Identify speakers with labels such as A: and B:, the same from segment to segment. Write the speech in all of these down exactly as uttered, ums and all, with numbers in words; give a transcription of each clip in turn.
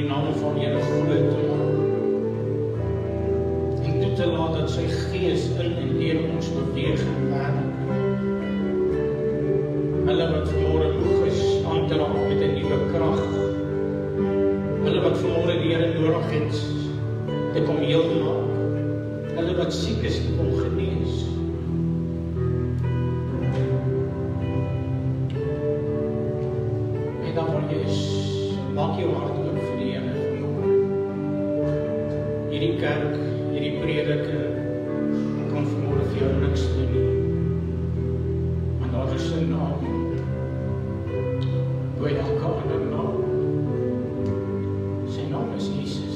A: die naam van Here groot te maak. En toe te laat dat sy gees in en deur ons beweeg en werk. Hulle wat vanmôre moeg is aan te raak met 'n nuwe krag. Hulle wat vanmôre die Here nodig het te kom heel maak. Hulle wat siek is te kom genees. En dan wil jy is, maak jou hart oop vir die Here vanmôre. Hierdie kerk, hierdie prediker kan vanmôre vir jou niks doen nie. Maar daar is 'n naam. Bo elke ander naam. Sy naam is Jesus.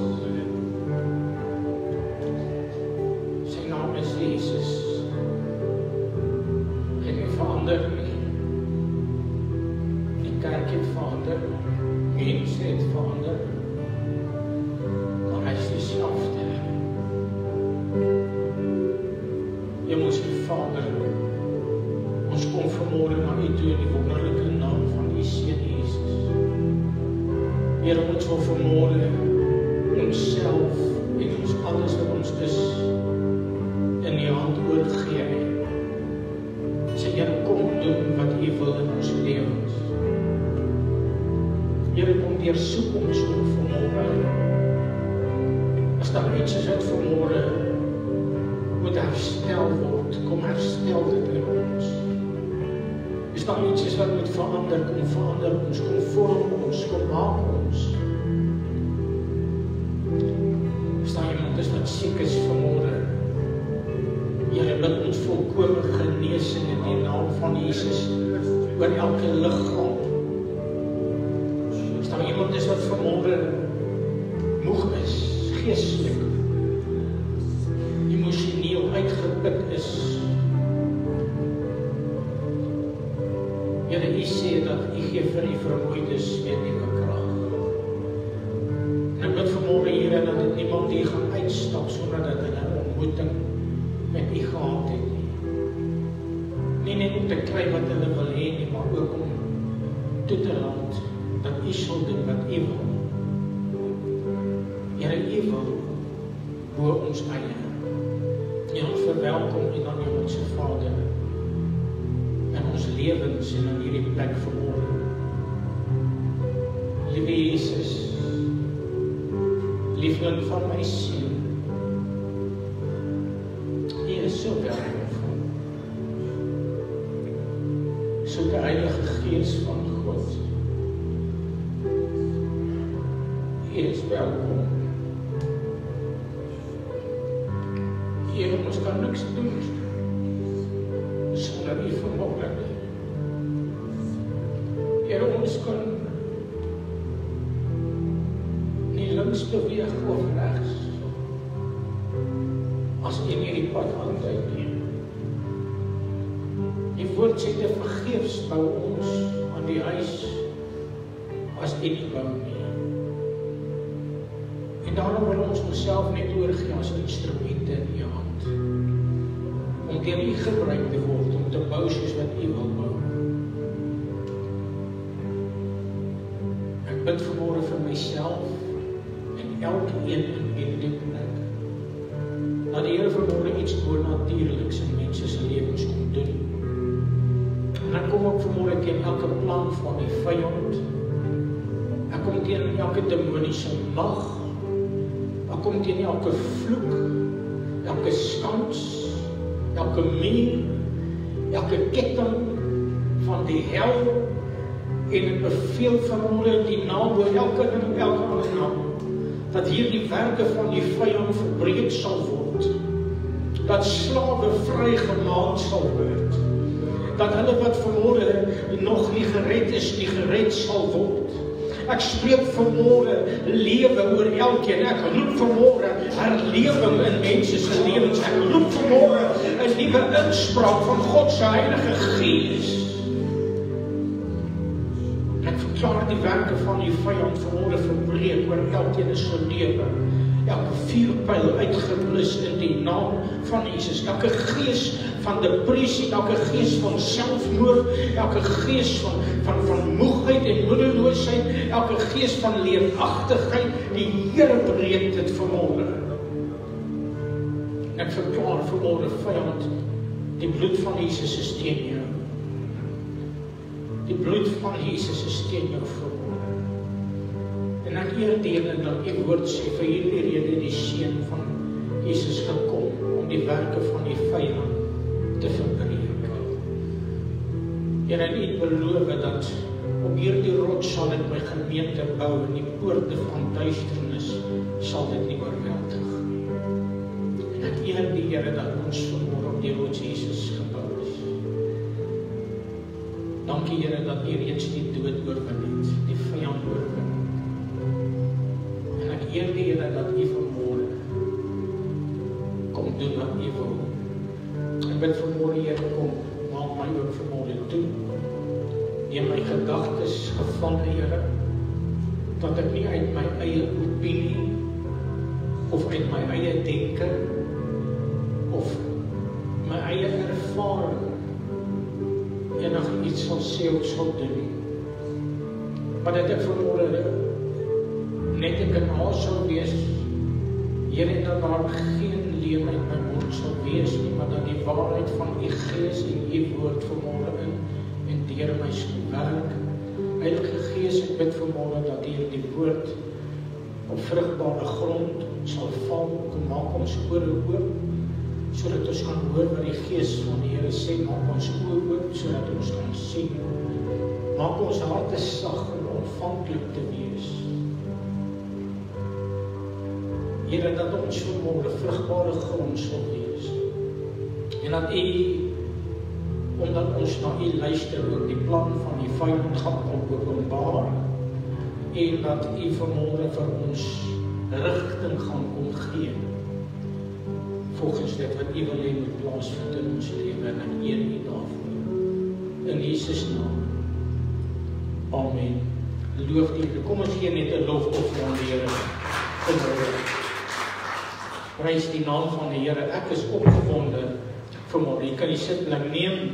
A: Sy naam is Jesus. En hy verander nie. Die kerk het verander. Mense het verander. Maar hy is dieselfde. Jy moet die Vader, ons kom vanmôre na U toe in die wonderlike naam van U Seun Jesus. Here, ons wil vanmôre onsself en ons alles wat ons is in U hand oorgee. Sê Here, kom doen wat U wil in ons lewens. Here, kom deursoek ons ook vanmôre. As daar iets is wat vanmôre moet herstel word, kom herstel dit in ons. Is daar iets wat moet verander, kom verander ons, kom vorm ons, kom maak ons. Is daar iemand is wat siek is vanmôre? Here, bid ons volkome genesing in die naam van Jesus oor elke liggaam. Is daar iemand is wat vanmôre moeg is, geestelik, emosioneel uitgeput is. Here, U sê dat U gee vir die vermoeides weer nuwe krag. En ek bid vanmôre, Here, dat dit niemand hier gaan uitstap sonder dat hulle 'n ontmoeting met U gehad het nie. Nie net om te kry wat hulle wil hê nie, maar ook om toe te laat dat U sal doen wat U wil. Here, U wil bo ons eie. En ons verwelkom U dan U ons Vader in ons lewens en in hierdie plek vanmôre. Liewe Jesus, liefling van my siel, U is so welkom. So die Heilige Gees van God, U is welkom. Here, ons kan niks doen sonder U vanmôre. Here, ons kan nie links beweeg of regs as U nie die pad aandui nie. Die woord sê te vergeefs bou ons aan die huis as U nie bou nie. En daarom wil ons onsself net oorgee as instrumente in U hand. Om deur U gebruik te word, om te bou soos wat U wil bou. Ek bid vanmôre vir myself en elke een in hierdie plek. Dat die Here vanmôre iets bonatuurliks in mense se lewens kom doen. En dan kom ek vanmôre teen elke plan van die vyand. Ek kom teen elke demoniese mag. Ek kom teen elke vloek, elke skans, elke muur, elke ketting van die hel, en ek beveel vanmôre die naam oor elke en elke ander naam, dat hierdie werke van die vyand verbreek sal word, dat slawe vrygemaak sal word, dat hulle wat vanmôre nog nie gered is, nie gered sal word. Ek spreek vanmôre lewe oor elkeen. Ek roep vanmôre herlewing in mense se lewens. Ek roep vanmôre 'n nuwe inspraak van God se Heilige Gees. Ek verklaar die werke van die vyand vanmôre verbreek oor elkeen se lewe. Elke vuurpyl uitgeblus in die naam van Jesus. Elke gees van depressie, elke gees van selfmoord, elke gees van van van moegheid en moedeloosheid moedeloosheid, elke gees van leeragtigheid, die Here breek dit vanmôre. Ek verklaar vanmôre, vyand, die bloed van Jesus is teen jou. Die bloed van Jesus is teen jou vanmôre. En ek eer die Here dat U woord sê, vir hierdie rede die Seun van Jesus gekom, om die werke van die vyand te verbreek. Here, en U beloof dat op hierdie rots sal ek my gemeente bou, en die poorte van duisternis sal dit nie oorweldig. En ek eer die Here dat ons vanmôre op die rots Jesus gebou is. Dankie Here dat U reeds die dood oorwin het, die vyand oorwin. En ek eer die Here dat U vanmôre kom doen wat U wil. Ek bid vanmôre, Here, kom maak my ook vanmôre toe. Neem my gedagtes gevange, Here, dat ek nie uit my eie opinie of uit my eie denke of my eie ervaring enig iets sal sê of sal doen. Maar dat ek vanmôre net ek in haar sal wees, Here, dat daar geen leem uit my mond sal wees nie, maar dat die waarheid van U Gees en U woord vanmôre in en deur my sal werk. Heilige Gees, ek bid vanmôre dat deur die woord op vrugbare grond sal val, kom maak ons ore oop, sodat ons kan hoor wat die Gees van die Here sê, maak ons oë oop, sodat ons kan sien, maak ons harte sag en ontvanklik te wees. Here, dat ons vanmôre vrugbare grond sal wees, en dat U, omdat ons na U luister, ook die plan van die vyand gaan openbaar, en dat U vanmôre vir ons rigting gaan kom gee, volgens dit wat U wil hê moet plaasvind in ons lewe, en ek eer U daarvoor. In Jesus naam. Amen. Loof die Here. Kom ons gee net 'n lofoffer aan die Here. Prys die naam van die Here. Ek is opgewonde vanmôre. Jy kan die sitplek neem.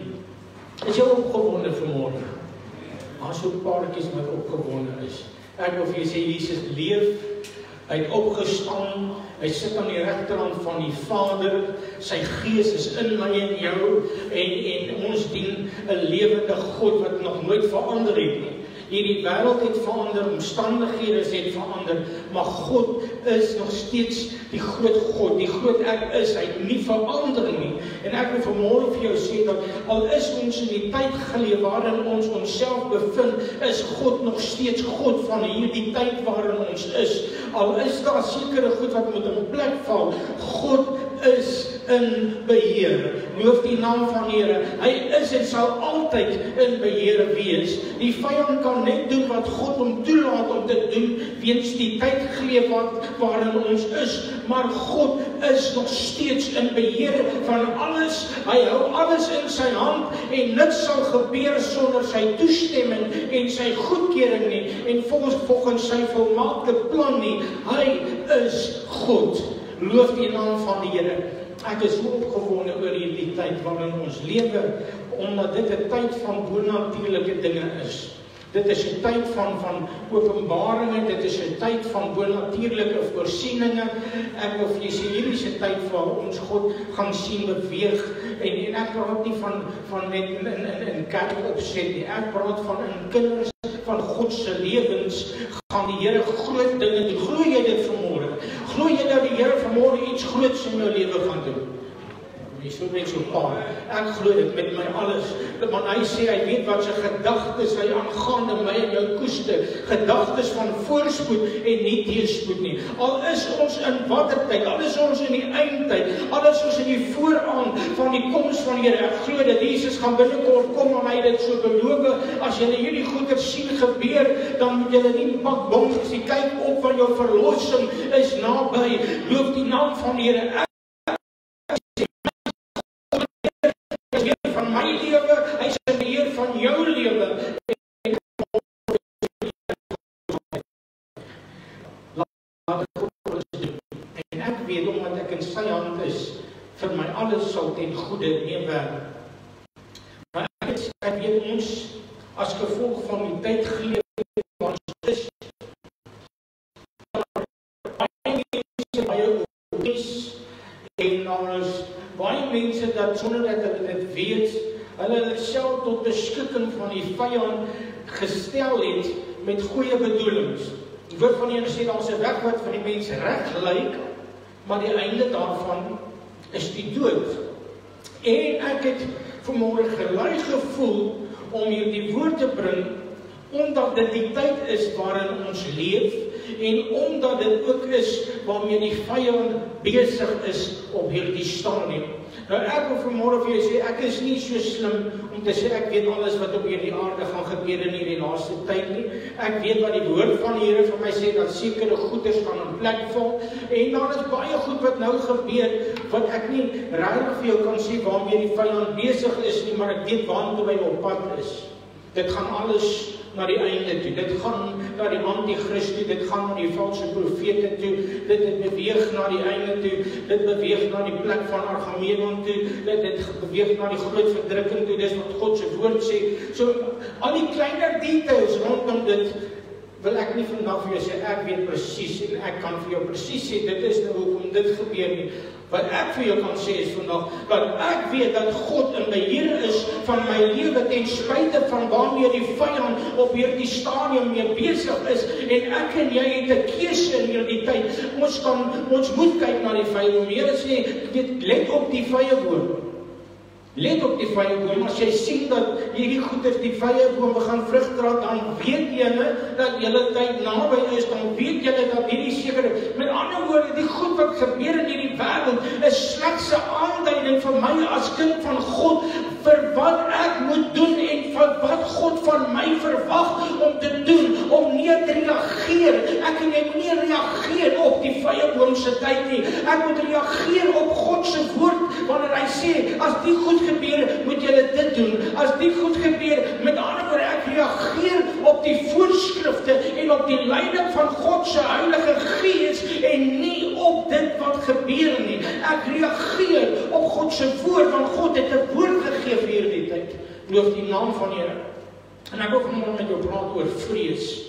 A: Is jy opgewonde vanmôre? Daar so 'n paartjies wat opgewonde is. Ek wil vir jy sê, Jesus leef, hy het opgestaan, hy sit aan die regterhand van die Vader, sy Gees is in my en jou, en, en ons dien 'n lewende God wat nog nooit verander het nie. Hierdie wêreld het verander, omstandighede het verander, maar God is nog steeds die groot God, die groot ek is, hy het nie verander nie. En ek wil vanmôre vir jou sê dat al is ons in die tyd geleef waarin ons onsself bevind, is God nog steeds God van hierdie tyd waarin ons is. Al is daar sekere goed wat moet in plek val, God is in beheer. Loof die naam van die Here. Hy is en sal altyd in beheer wees. Die vyand kan net doen wat God hom toelaat om te doen, weens die tydgleef wat waarin ons is. Maar God is nog steeds in beheer van alles. Hy hou alles in sy hand en niks sal gebeur sonder sy toestemming en sy goedkeuring nie, en volgens, volgens sy volmaakte plan nie. Hy is God. Loof die naam van die Here. Ek is so opgewonde oor hierdie tyd waarin ons lewe, omdat dit 'n tyd van bonatuurlike dinge is. Dit is 'n tyd van, van openbaringe, dit is 'n tyd van bonatuurlike voorsieninge. Ek wil vir julle sê, hierdie is 'n tyd waar ons God gaan sien beweeg. En, en ek praat nie van, van net in, in, in kerk opset nie, ek praat van in kinders van God se lewens, gaan die Here groot dinge doen. Glo jy dit vanmôre? Glo jy dat die Here vanmôre iets groots in jou lewe gaan doen? Jy sou net so paar. Ek glo dit met my alles. Want hy sê, hy weet wat sy gedagtes hy aangaande my en jou koester. Gedagtes van voorspoed en nie teëspoed nie. Al is ons in watter tyd, al is ons in die eindtyd, al is ons in die vooraan van die koms van die Here. Ek glo dat Jesus gaan binnekort kom en hy dit so beloof. As jy hierdie goeie sien gebeur, dan moet jy nie pak bom as jy kyk op van jou verlossing is naby. Loof die naam van die Here. Van my lewe, hy is in beheer van jou lewe. Laat ek God alles doen. En ek weet, omdat ek in sy hand is, vir my alles sal ten goeie meewerk. Maar ek, ek weet ons, as gevolg van die tyd geleef, en daar is baie mense dat sonder dat hulle dit weet, hulle hulle self tot beskikking van die vyand gestel het met goeie bedoelings. Die woord van die Here sê, daar is 'n weg wat vir die mens reg lyk, maar die einde daarvan is die dood. En ek het vanmôre gelei gevoel om hierdie woord te bring, omdat dit die tyd is waarin ons leef, en omdat dit ook is waarmee die vyand besig is op hierdie stadium. Nou ek wil vanmôre vir julle sê, ek is nie so slim om te sê ek weet alles wat op hierdie aarde gaan gebeur in hierdie laaste tyd nie. Ek weet wat die woord van die Here vir my sê, dat sekere goeders gaan in plek val, en daar is baie goed wat nou gebeur, wat ek nie regtig vir jou kan sê waarmee die vyand besig is nie, maar ek weet waartoe hy op pad is. Dit gaan alles na die einde toe, dit gaan na die anti-Christ toe, dit gaan na die valse profete toe, dit, dit beweeg na die einde toe, dit beweeg na die plek van Armageddon toe, dit, dit beweeg na die groot verdrukking toe, dis wat God se woord sê. So, al die kleiner details rondom dit, wil ek nie vandag vir jou sê, ek weet presies, en ek kan vir jou presies sê, dit is nou hoekom dit gebeur nie. Wat ek vir jou kan sê is vandag, dat ek weet dat God in beheer is van my lewe, ten spyte van waarmee die vyand op hierdie stadium mee besig is, en ek en jy het 'n keuse in hierdie tyd. Ons kan, ons moet kyk na die vyeboom. Die Here sê, weet, let op die vyeboom. Let op die vyeboom, as jy sien dat hierdie goeders die vyeboom begin vrug dra, dan weet julle dat julle tyd naby is, dan weet julle dat hierdie sekere, met ander woorde, die goed wat gebeur in hierdie wêreld, is slegs 'n aanduiding vir my as kind van God, vir wat ek moet doen, en vir wat God van my verwag om te doen, om nie te reageer. Ek en jy moet nie reageer op die vyeboom se tyd nie, ek moet reageer op God se woord, wanneer hy sê, as die goed gebeur, moet julle dit doen. As dit goed gebeur, met ander woorde, ek reageer op die voorskrifte en op die leiding van God se Heilige Gees en nie op dit wat gebeur nie. Ek reageer op God se woord, want God het 'n woord gegee vir hierdie tyd. Loof die naam van die Here. En ek wil vanmôre met jou praat oor vrees.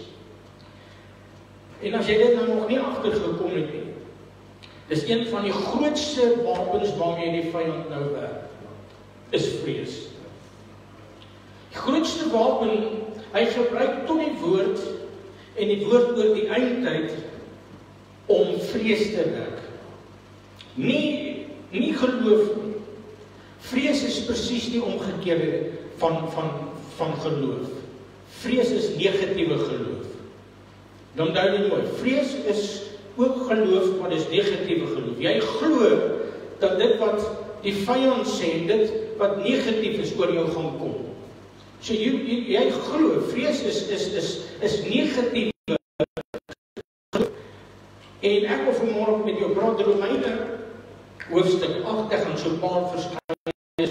A: En as jy dit nou nog nie agtergekom het nie, dis een van die grootste wapens waarmee die vyand nou werk, is vrees. Die grootste wapen, hy gebruik tot die woord, en die woord oor die eindtyd, om vrees te werk. Nie, nie geloof nie. Vrees is presies die omgekeerde van, van, van geloof. Vrees is negatiewe geloof. Dan onthou dit mooi, vrees is ook geloof, maar dis negatiewe geloof. Jy glo dat dit wat die vyand sê, dit wat negatief is oor jou gaan kom. So jy, jy, jy glo, vrees is, is, is, is negatief. En ek wil vanmôre met jou praat, Romeine hoofstuk agt, ek gaan so 'n paar verskynings,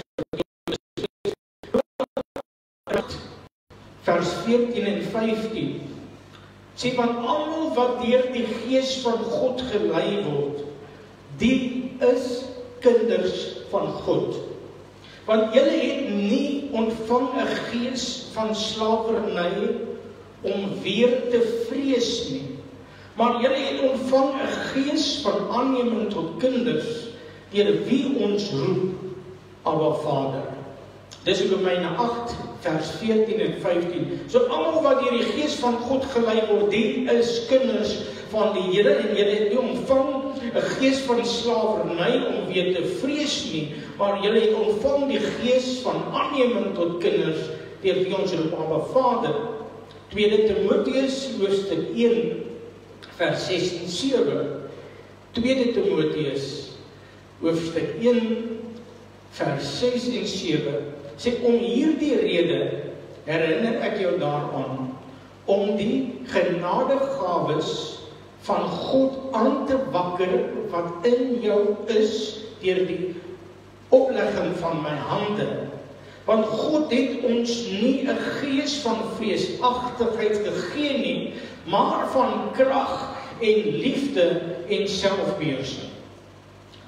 A: vers veertien en vyftien, sê, want almal wat deur die Gees van God gelei word, die is kinders van God. Want julle het nie ontvang 'n gees van slawerny om weer te vrees nie, maar julle het ontvang 'n gees van aanneming tot kinders, deur wie ons roep, Abba Vader. Dis Romeine agt, vers veertien en vyftien. So almal wat deur die Gees van God gelei word, die is kinders van die Here, en julle het nie ontvang 'n gees van slawerny om weer te vrees nie, maar julle het ontvang die gees van aanneming tot kinders, deur wie ons roep, Abba Vader. Tweede Timoteus hoofstuk een, vers ses en sewe. Tweede Timoteus hoofstuk een, vers ses en sewe. Sê, om hierdie rede herinner ek jou daaraan, om die genadegawes van God aan te wakker, wat in jou is, deur die oplegging van my hande. Want God het ons nie 'n gees van vreesagtigheid gegee nie, maar van krag en liefde en selfbeheersing.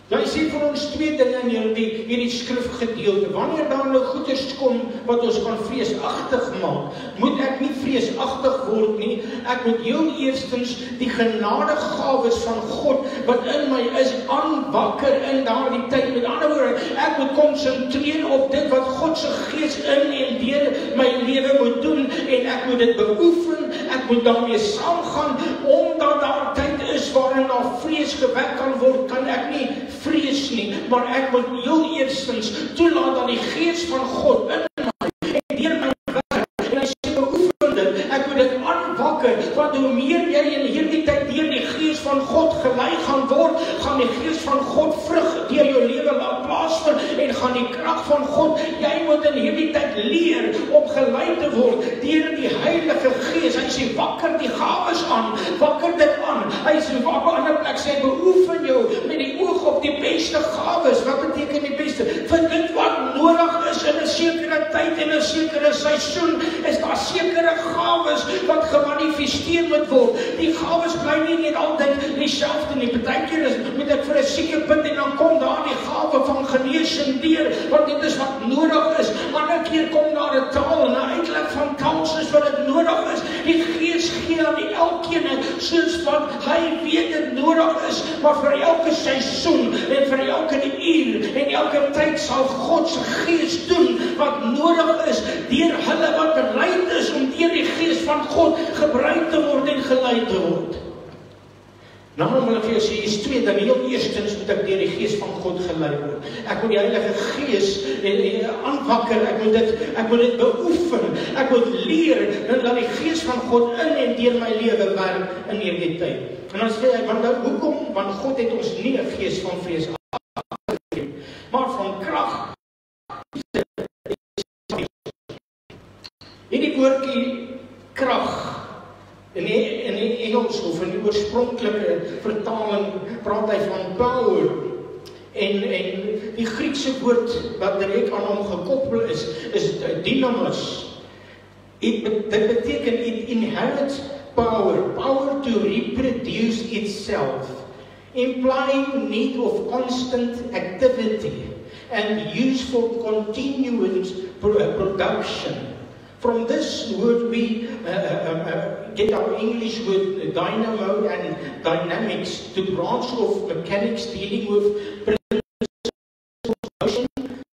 A: Hy sê vir ons twee dinge in hierdie, hierdie skrifgedeelte. Wanneer daar nou goeders kom wat ons kan vreesagtig maak, moet ek nie vreesagtig word nie. Ek moet heel eerstens die genadegawes van God wat in my is aanwakker in daardie tyd. Met ander woorde, ek moet konsentreer op dit wat God se Gees in en deur my lewe moet doen en ek moet dit beoefen. Ek moet daarmee saamgaan omdat daar tyd is waarin daar vrees gewek kan word. Kan ek nie vrees nie, maar ek moet heel eerstens toelaat dat die Gees van God in my en deur my werk, en hy sê beoefen dit, ek moet dit aanwakker, want hoe meer jy in hierdie tyd deur die Gees van God gelei gaan word, gaan die Gees van God vrug deur jou lewe laat plaasvind en gaan die krag van God, jy moet in hierdie tyd leer om gelei te word deur die Heilige Gees. Hy sê wakker die gawes aan, wakker dit aan. Hy sê wakker aan 'n plek sê beoefen jou met die oog op die beste gawes. Wat beteken die beste? Vir dit wat nodig is in 'n sekere tyd en 'n sekere seisoen, is daar sekere gawes wat gemanifesteer moet word. Die gawes bly nie net altyd dieselfde nie. Partykeer is moet ek vir 'n sieke punt en dan kom daar die gawe van genesing deur, want dit is wat nodig is. Ander keer kom daar 'n taal en 'n uitleg van taal soos wat dit nodig is. Die Gees gee aan die elkeen soos wat hy weet dit nodig is, maar vir elke seisoen en vir elke uur en elke tyd sal God se Gees doen wat nodig is deur hulle wat bereid is om deur die Gees van God gebruik te word en gelei te word. Nou wil ek vir jou sê, hier is twee dinge. Heel eerstens moet ek deur die Gees van God gelei word. Ek moet die Heilige Gees aanwakker, ek moet dit, ek moet dit beoefen, ek moet leer dat die Gees van God in en deur my lewe werk in hierdie tyd. En dan sê ek, want hoekom? Want God het ons nie 'n gees van vrees gegee, maar van krag. Hierdie woordjie krag in die, in die Engels of in die oorspronklike vertaling praat hy van power. En, en die Griekse woord wat direk aan hom gekoppel is, is dynamis. Dit beteken it inherits power, power to reproduce itself, implying need of constant activity and use for continuous production. From this word we uh, uh, uh, get our English word dynamo and dynamics, to branch of mechanics dealing with principles of motion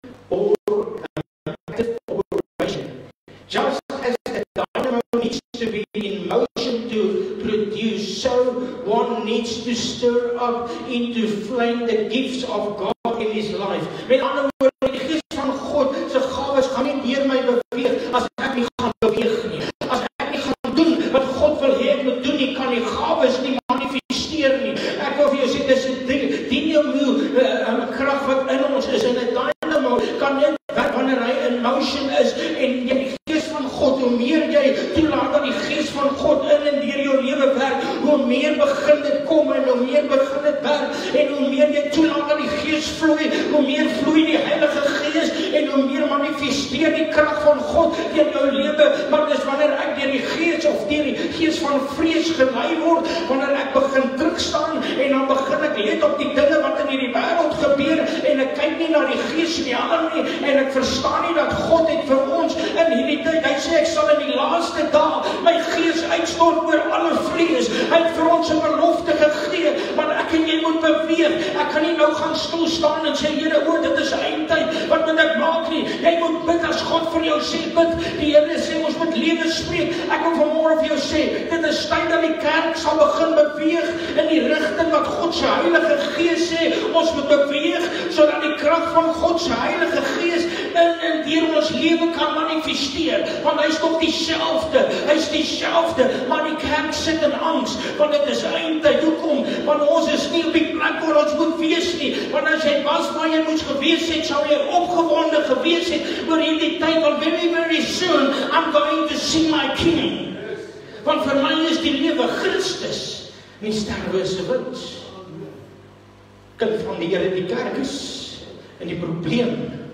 A: or uh, active operation. Just as a dynamo needs to be in motion to produce, so one needs to stir up into flame the gifts of God in his life. Met ander woorde, die Gees van God se gawes gaan nie deur my beweeg as ek nie gaan beweeg nie. As ek nie gaan doen wat God wil hê ek moet doen nie, kan die gawes nie manifesteer nie. Ek wil vir jou sê, dis 'n dynamo, 'n krag wat in ons is, en 'n dynamo kan net wanneer hy in motion is en jy die Gees van God, hoe meer jy toelaat dat die Gees van God in en deur jou lewe werk, hoe meer begin dit kom en hoe meer begin dit werk en hoe meer jy toelaat dat die Gees vloei, hoe meer vloei die Heilige Gees en hoe meer manifesteer die krag van God in jou lewe. Maar dis wanneer ek deur die Gees of deur die Gees van vrees gelei word, wanneer ek begin terugstaan en dan begin ek let op die dinge wat in hierdie wêreld gebeur en ek kyk nie na die Gees nie aan nie en ek verstaan nie dat God het vir ons in hierdie tyd, hy sê ek sal in die laaste dae my Gees uitstort oor alle vlees. Hy het vir ons 'n belofte gegee, maar ek en jy moet beweeg. Ek kan nie nou gaan stil staan en sê Here, o, dit is eindtyd, wat moet ek maak nie? Jy moet bid as God vir jou sê bid. Die Here sê ons moet lewe spreek. Ek wil vanmôre vir jou sê, dit is tyd dat die kerk sal begin beweeg in die rigting wat God se Heilige Gees sê ons moet beweeg, sodat die krag van God se Heilige Gees in en deur ons lewe kan manifesteer, want hy is nog dieselfde, hy is dieselfde, maar die kerk sit in angs, want dit is eindtyd. Hoekom? Want ons is nie op die plek waar ons moet wees nie, want as jy was waar jy moes gewees het, sou jy opgewonde gewees het oor hierdie tyd, want very very soon I'm going to see my King, want vir my is die lewe Christus, nie sterwe is 'n wins. Kind van die Here, die kerk is in die probleem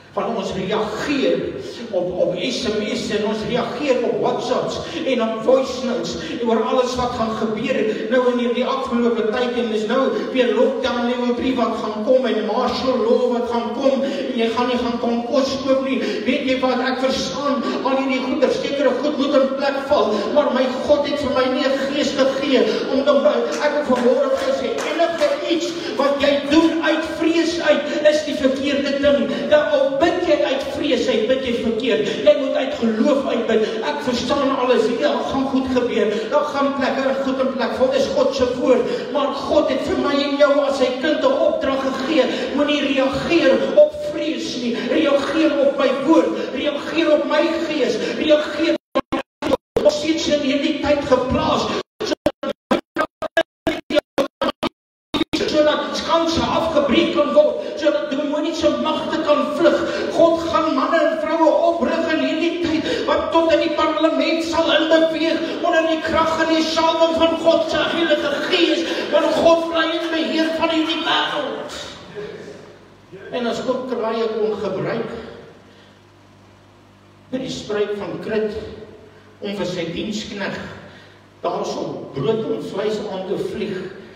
A: Van ons reageer op, op S M S en ons reageer op WhatsApps en op voice notes en oor alles wat gaan gebeur nou in hierdie afgelope tyd en is nou weer lockdown, nieuwe brief wat gaan kom en martial law wat gaan kom en jy gaan nie gaan kom kos koop nie. Weet jy wat, ek verstaan al hierdie goeder, sekere goed moet in plek val, maar my God het vir my nie 'n gees gegee om dan ek het vanmôre gesê enige iets wat jy doen uit vrees uit is die verkeerde ding. Dan al bid jy uit vrees uit, bid jy verkeerd. Jy moet uit geloof uitbid. Ek verstaan alles, ja, gaan goed gebeur. Daar gaan plekke goed in plek val. Dis God se woord. Maar God het vir my en jou as sy kind 'n opdrag gegee. Moenie reageer op vrees nie. Reageer op my woord. Reageer op my gees. Reageer op my nog steeds in hierdie tyd geplaas. Kanse afgebreek kan word, sodat demoniese magte kan vlug. God gaan manne en vroue oprig in hierdie tyd, wat tot in die parlement sal inbeweeg, onder die krag en die salwing van God se Heilige Gees, want God bly in beheer van hierdie wêreld. En as God kraaie kon gebruik, met die spruit van Krit, om vir sy dienskneg, daar so brood en vleis aan te vlieg,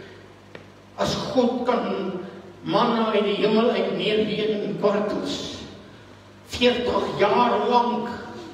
A: as God kan manna uit die hemel uit neerleen in kwartels, veertig jaar lang,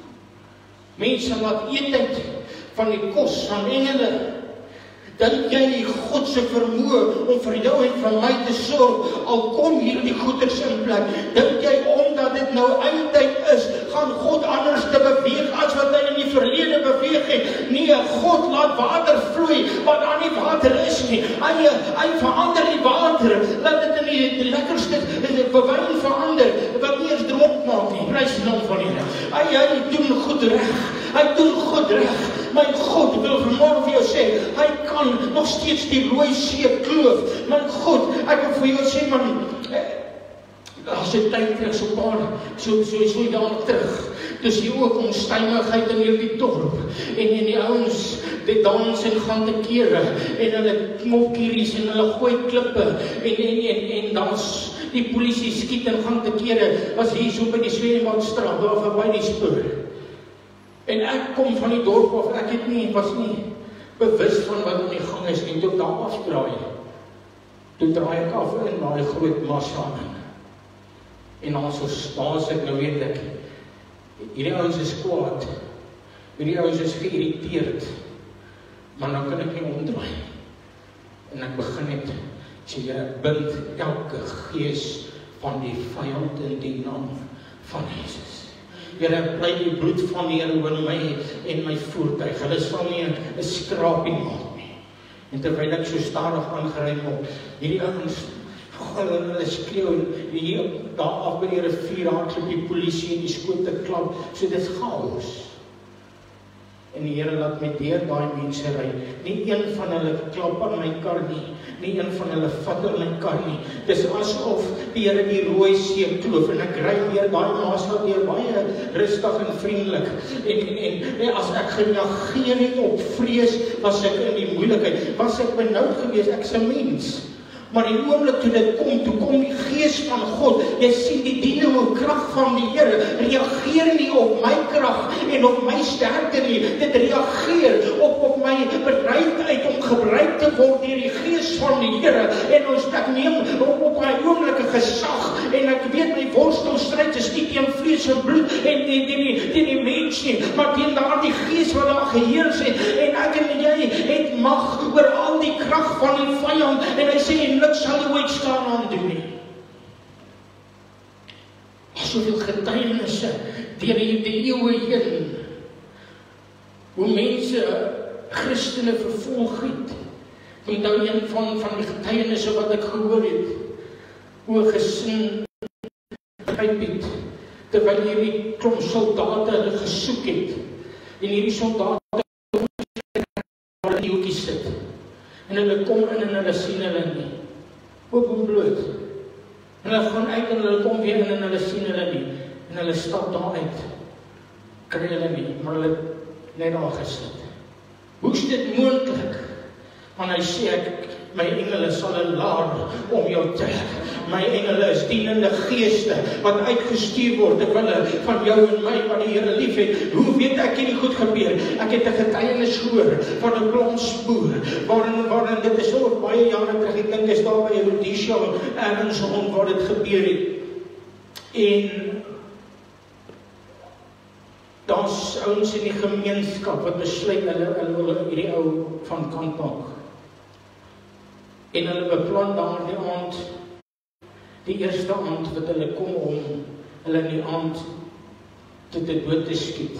A: mense laat eet uit van die kos van engele, dink jy God se vermoë om vir jou en vir my te sorg, al kom hierdie goeders in plek, dink jy omdat dit nou eindtyd is, gaan God anders te beweeg as wat hy in die verlede beweeg het? Nee, God laat water vloei, wat daar nie water is nie. Hy, hy verander die water, laat dit in die, die lekkerste bewyn verander, wat nie eens dronk maak nie. Prys die naam van die Here. Hy, hy doen goed reg. Hy doen goed reg. My God wil vanmôre vir jou sê, hy kan nog steeds die Rooi See kloof. My God, ek wil vir jou sê, man, as jy tyd terug, so paar, so, so, so jare terug, dus die ook onstuimigheid in hierdie dorp, en en die ouens, die dans en gaan te kere, en hulle knopkieries, en hulle gooi klippe, en, en, en, en dans, die polisie skiet en gaan te kere, was hier so by die Swedenbadstraat, daar verby die spoor. En ek kom van die dorp af, ek het nie, was nie bewus van wat in die gang is, en toe daar afdraai, toe draai ek af in daai groot massa in. En dan so staan ek nou weet ek, hierdie ouens is kwaad, hierdie ouens is geïrriteerd, maar nou kan ek nie omdraai. En ek begin net, sê jy, ek bind elke gees van die vyand in die naam van Jesus. Here, ek bly die bloed van die Here oor my en my voertuig. Hulle sal nie 'n skrapie maak nie. En terwyl ek so stadig aangery word, hierdie ouens, hulle hulle skreeu, hier daar af by die rivier, daar klop die polisie en die skote klap, so dit is chaos. En die Here laat my deur daai mense ry. Nie een van hulle klap aan my kar nie, nie een van hulle vat aan my kar nie. Dis asof die Here die Rooi See kloof en ek ry deur daai massa deur baie rustig en vriendelik. En en en, en as ek gereageer het op vrees, was ek in die moeilikheid, was ek benoud geweest, ek's 'n mens. Maar die oomblik toe dit kom, toe kom die Gees van God. Jy sien die dynamo krag van die Here reageer nie op my krag en op my sterkte nie. Dit reageer op op my bereidheid om gebruik te word deur die Gees van die Here. En ons ek neem op, op my oomblike gesag en ek weet my worstelstryd is nie teen vlees en bloed en teen die teen die mens nie, maar teen daardie Gees wat daar geheers het. En ek en jy het mag oor al die krag van die vyand en hy sê niks sal jy ooit staan aan doen nie. Soveel getuienisse deur die eeue heen, hoe mense Christene vervolg het. Onthou een van van die getuienisse wat ek gehoor het, hoe 'n gesin begryp het, terwyl hierdie klomp soldate hulle gesoek het, en hierdie soldate waar die hoekie sit, en hulle kom in en hulle sien hulle nie. Oop en bloot. En hulle gaan uit en hulle kom weer in en hulle sien hulle nie. En hulle stap daar uit. Kry hulle nie, maar hulle net daar gesit. Hoe is dit moontlik? Want hy sê, ek, My engele sal 'n laar om jou trek. My engele is dienende geeste wat uitgestuur word ter wille van jou en my wat die Here liefhet. Hoe weet ek hierdie goed gebeur? Ek het 'n getuienis gehoor van 'n plonsboer waarin waarin dit is so baie jare terug, ek dink is daar by Rhodesia ergens rond waar dit gebeur het. En daar's ouens in die gemeenskap wat besluit hulle hulle wil hierdie ou van kant maak. En hulle beplan daardie aand, die eerste aand wat hulle kom om hulle in die aand te te dood te skiet.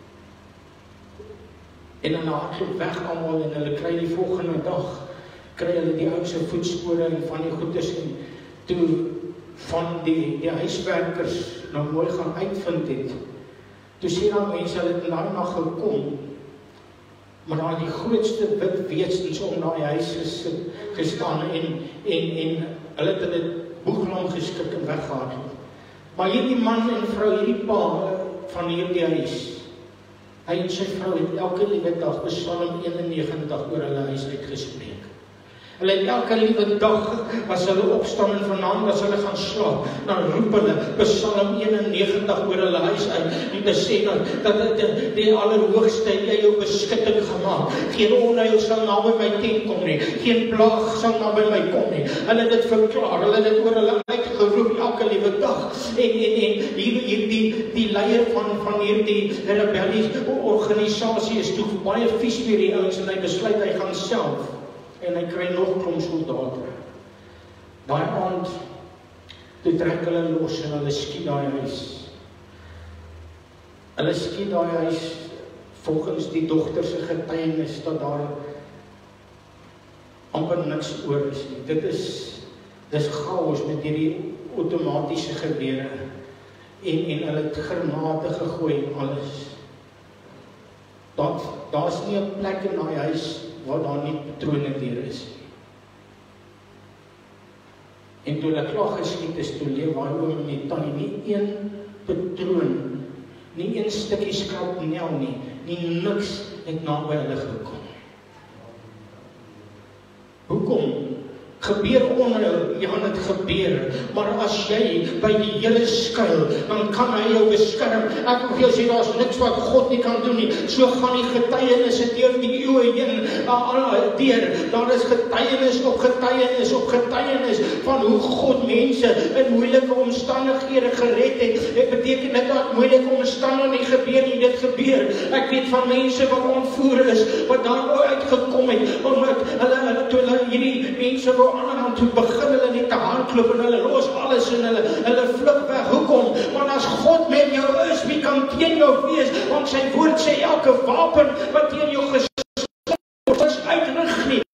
A: En hulle hardloop weg almal en hulle kry die volgende dag, kry hulle die ou se voetspore en van die goeders en toe van die, die huiswerkers nou mooi gaan uitvind het. Toe sien dan mense hulle het in daai nag gekom, maar daar die grootste wit wesens om daai huis gesit, gestaan en, en, en hulle het hulle boeglam geskik en weggehardloop. Maar hierdie man en vrou, hierdie pa van hierdie huis, hy en sy vrou het elke liewe dag Psalm eenennegentig oor hulle huis uitgespreek. Hulle het elke liewe dag, as hulle opstaan en vanaand as hulle gaan slaap, dan roep hulle Psalm eenennegentig oor hulle huis uit, en te sê dat, dat die, die allerhoogste jy jou beskutting gemaakt, geen onheil sal na by my tent kom nie, geen plaag sal na by my kom nie. Hulle het dit verklaar, hulle het dit oor hulle uitgeroep elke liewe dag, en, en, en hier, hier die, die leier van, van hierdie rebellies organisasie is toe baie vies vir die ouens, en hy besluit hy gaan self, en hy kry nog klomp soldate. Daai aand, toe trek hulle los en hulle skiet daai huis. Hulle skiet daai huis volgens die dogter se getuienis dat daar amper niks oor is nie. Dit is dis chaos met hierdie outomatiese gewere en en hulle het granate gegooi en alles. Dat daar's nie 'n plek in daai huis waar daar nie patrone deur is nie. En toe hulle klaar geskiet is, toe leef waar oom en die tannie nie een patroon, nie een stukkie skrapnel nie, nie niks het naby hulle gekom. Hoekom? Gebeur onheil, ja, het gebeur, maar as jy by die Here skuil, dan kan hy jou beskerm. Ek wil vir jou sê, daar is niks wat God nie kan doen nie. So gaan die getuienisse deur die eeue heen, deur, daar is getuienis op getuienis op getuienis, van hoe God mense in moeilike omstandighede gered het. Dit beteken dit dat moeilike omstandighede nie gebeur nie, dit gebeur. Ek weet van mense wat ontvoer is, wat daar uitgekom het, omdat hulle, hulle, toe hulle hierdie mense wil aan toe begin hulle net te hardloop en hulle los alles en hulle, hulle vlug weg. Hoekom? Want as God met jou is, wie kan teen jou wees? Want sy woord sê elke wapen wat teen jou geskik word, is uitrig nie.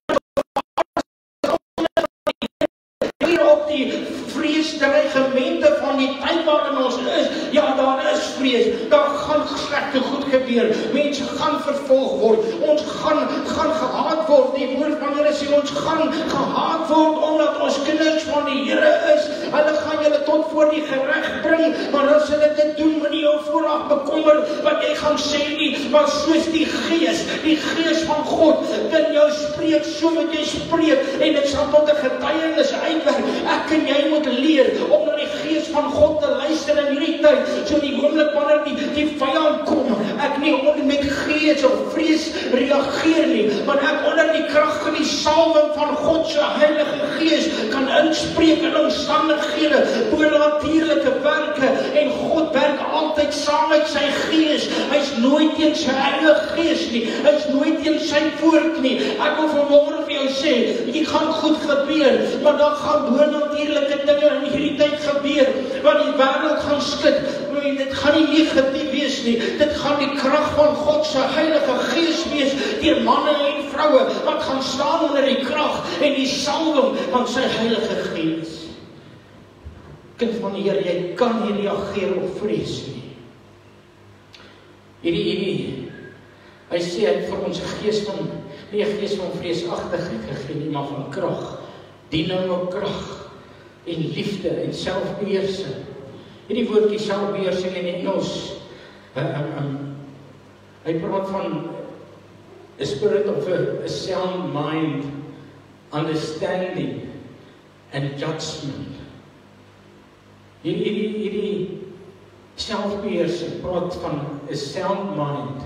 A: Hier op die vreesdreigemente van die tyd waarin ons is, ja, daar is vrees, daar gaan slegte goed gebeur, mense gaan vervolg word, ons gaan, gaan gehaat word, die woord van Here sê, ons gaan gehaat word, omdat ons kinders van die Here is, hulle gaan julle tot voor die gereg bring, maar as hulle dit doen, moet nie jou vooraf bekommer, wat jy gaan sê nie, maar soos die gees, die gees van God, in jou spreek, so moet jy spreek, en dit sal tot 'n getuienis uitwerk. Ek en jy moet leer, om na die gees van God te luister in hierdie tyd, so die oomblik wanneer die, die vyand kom, ek nie onder met gees of vrees reageer nie, maar ek onder die krag van die salwing van God se Heilige Gees kan inspreek in omstandighede, bonatuurlike werke, en God werk altyd saam met sy gees. Hy's nooit teen sy eie gees nie, hy's nooit teen sy woord nie. Ek wil vanmôre vir jou sê, dit gaan goed gebeur, maar dan gaan bonatuurlike dinge in hierdie tyd gebeur, want die wêreld gaan skud. Dit gaan nie negatief wees nie, dit gaan die krag van God se Heilige Gees wees, deur manne en vroue, wat gaan staan onder die krag en die salwing van sy Heilige Gees. Kind van die Here, jy kan nie reageer op vrees nie. Hierdie, hierdie, hy sê hy vir ons gees van, nie 'n gees van vreesagtigheid gegee nie, maar van krag, dienende krag, en liefde, en selfbeheersing. Hierdie woordjie selfbeheersing in die Engels, uh, um, um, hy praat van a spirit of a, a sound mind understanding and judgment. Hierdie, hierdie, hierdie selfbeheersing praat van a sound mind,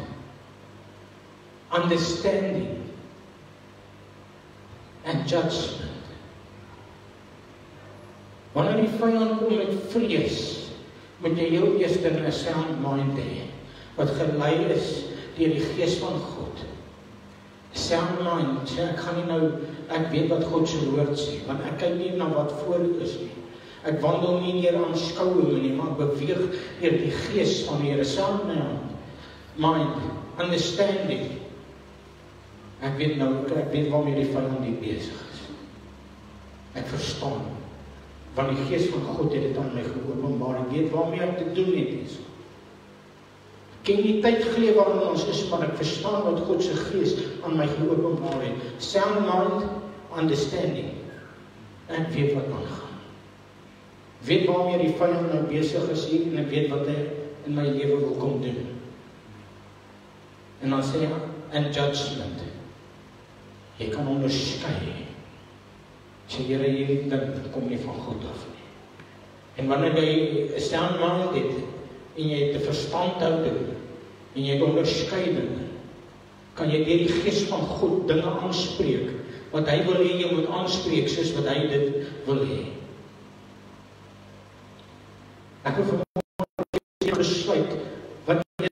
A: understanding and judgment. Wanneer die vyand kom met vrees, moet jy heel eers 'n sound mind hê, wat gelei is deur die Gees van God. Sound mind, sê ek gaan nie nou, ek weet wat God se woord sê, want ek kyk nie na wat voor is nie. Ek wandel nie deur aanskouing nie, maar beweeg deur die Gees van die Here. Sound mind, understanding. Ek weet nou, ek weet waarmee die vyand nie besig is. Ek verstaan, want die Gees van God het dit aan my geopenbaar. Ek weet waarmee ek te doen het is. Ek ken die tyd geleef waarin ons is, maar ek verstaan wat God se Gees aan my geopenbaar het. Sound mind, understanding. Ek weet wat aangaan. Weet waarmee die vyand nou besig is hier, en ek weet wat hy in my lewe wil kom doen. En dan sê hy, and judgment. Jy kan onderskei. Sê, Here, hierdie ding kom nie van God af nie. En wanneer jy 'n sound mind het, en jy het 'n verstandhouding, en jy het onderskeiding, kan jy deur die Gees van God dinge aanspreek, wat hy wil hê jy moet aanspreek, soos wat hy dit wil hê. Ek wil vanmôre besluit, wat jy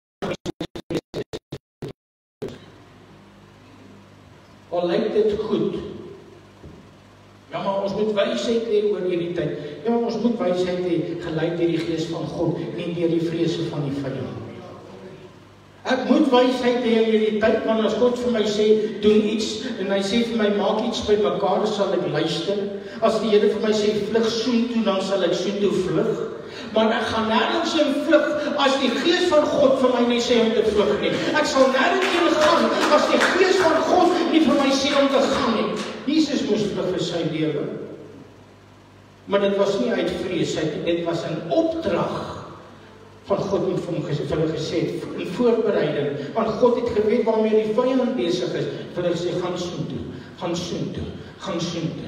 A: al lyk dit goed. Ja, maar ons moet wysheid hê oor hierdie tyd. Ja, maar ons moet wysheid hê, gelei deur die Gees van God, nie deur die vrese van die vyand. Ek moet wysheid hê in hierdie tyd, want as God vir my sê, doen iets, en hy sê vir my, maak iets by mekaar, sal ek luister. As die Here vir my sê, vlug soontoe, dan sal ek soontoe vlug. Maar ek gaan nêrens heen vlug, as die Gees van God vir my nie sê om te vlug nie. Ek sal nêrens heen gaan, as die Gees van God nie vir my sê om te gaan nie. Jesus moes vlug vir sy lewe. Maar dit was nie uit vrees, dit was 'n opdrag van God met hom gesê, vir hulle gesê, in voorbereiding, want God het geweet waarmee die vyand besig is, vir hulle sê, gaan soontoe, gaan soontoe, gaan soontoe.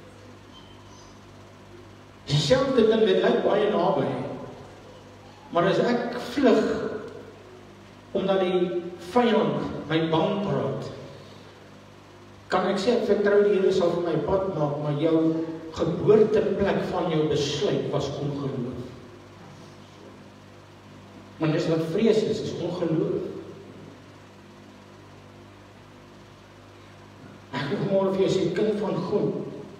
A: Dieselfde ding, dit lyk baie naby, maar as ek vlug, omdat die vyand my bang praat, kan ek sê, ek vertrou die Here sal vir my pad maak, maar jou geboorteplek van jou besluit was ongeloof. Maar dis wat vrees is, is ongeloof. Ek wil môre vir jou sê, kind van God,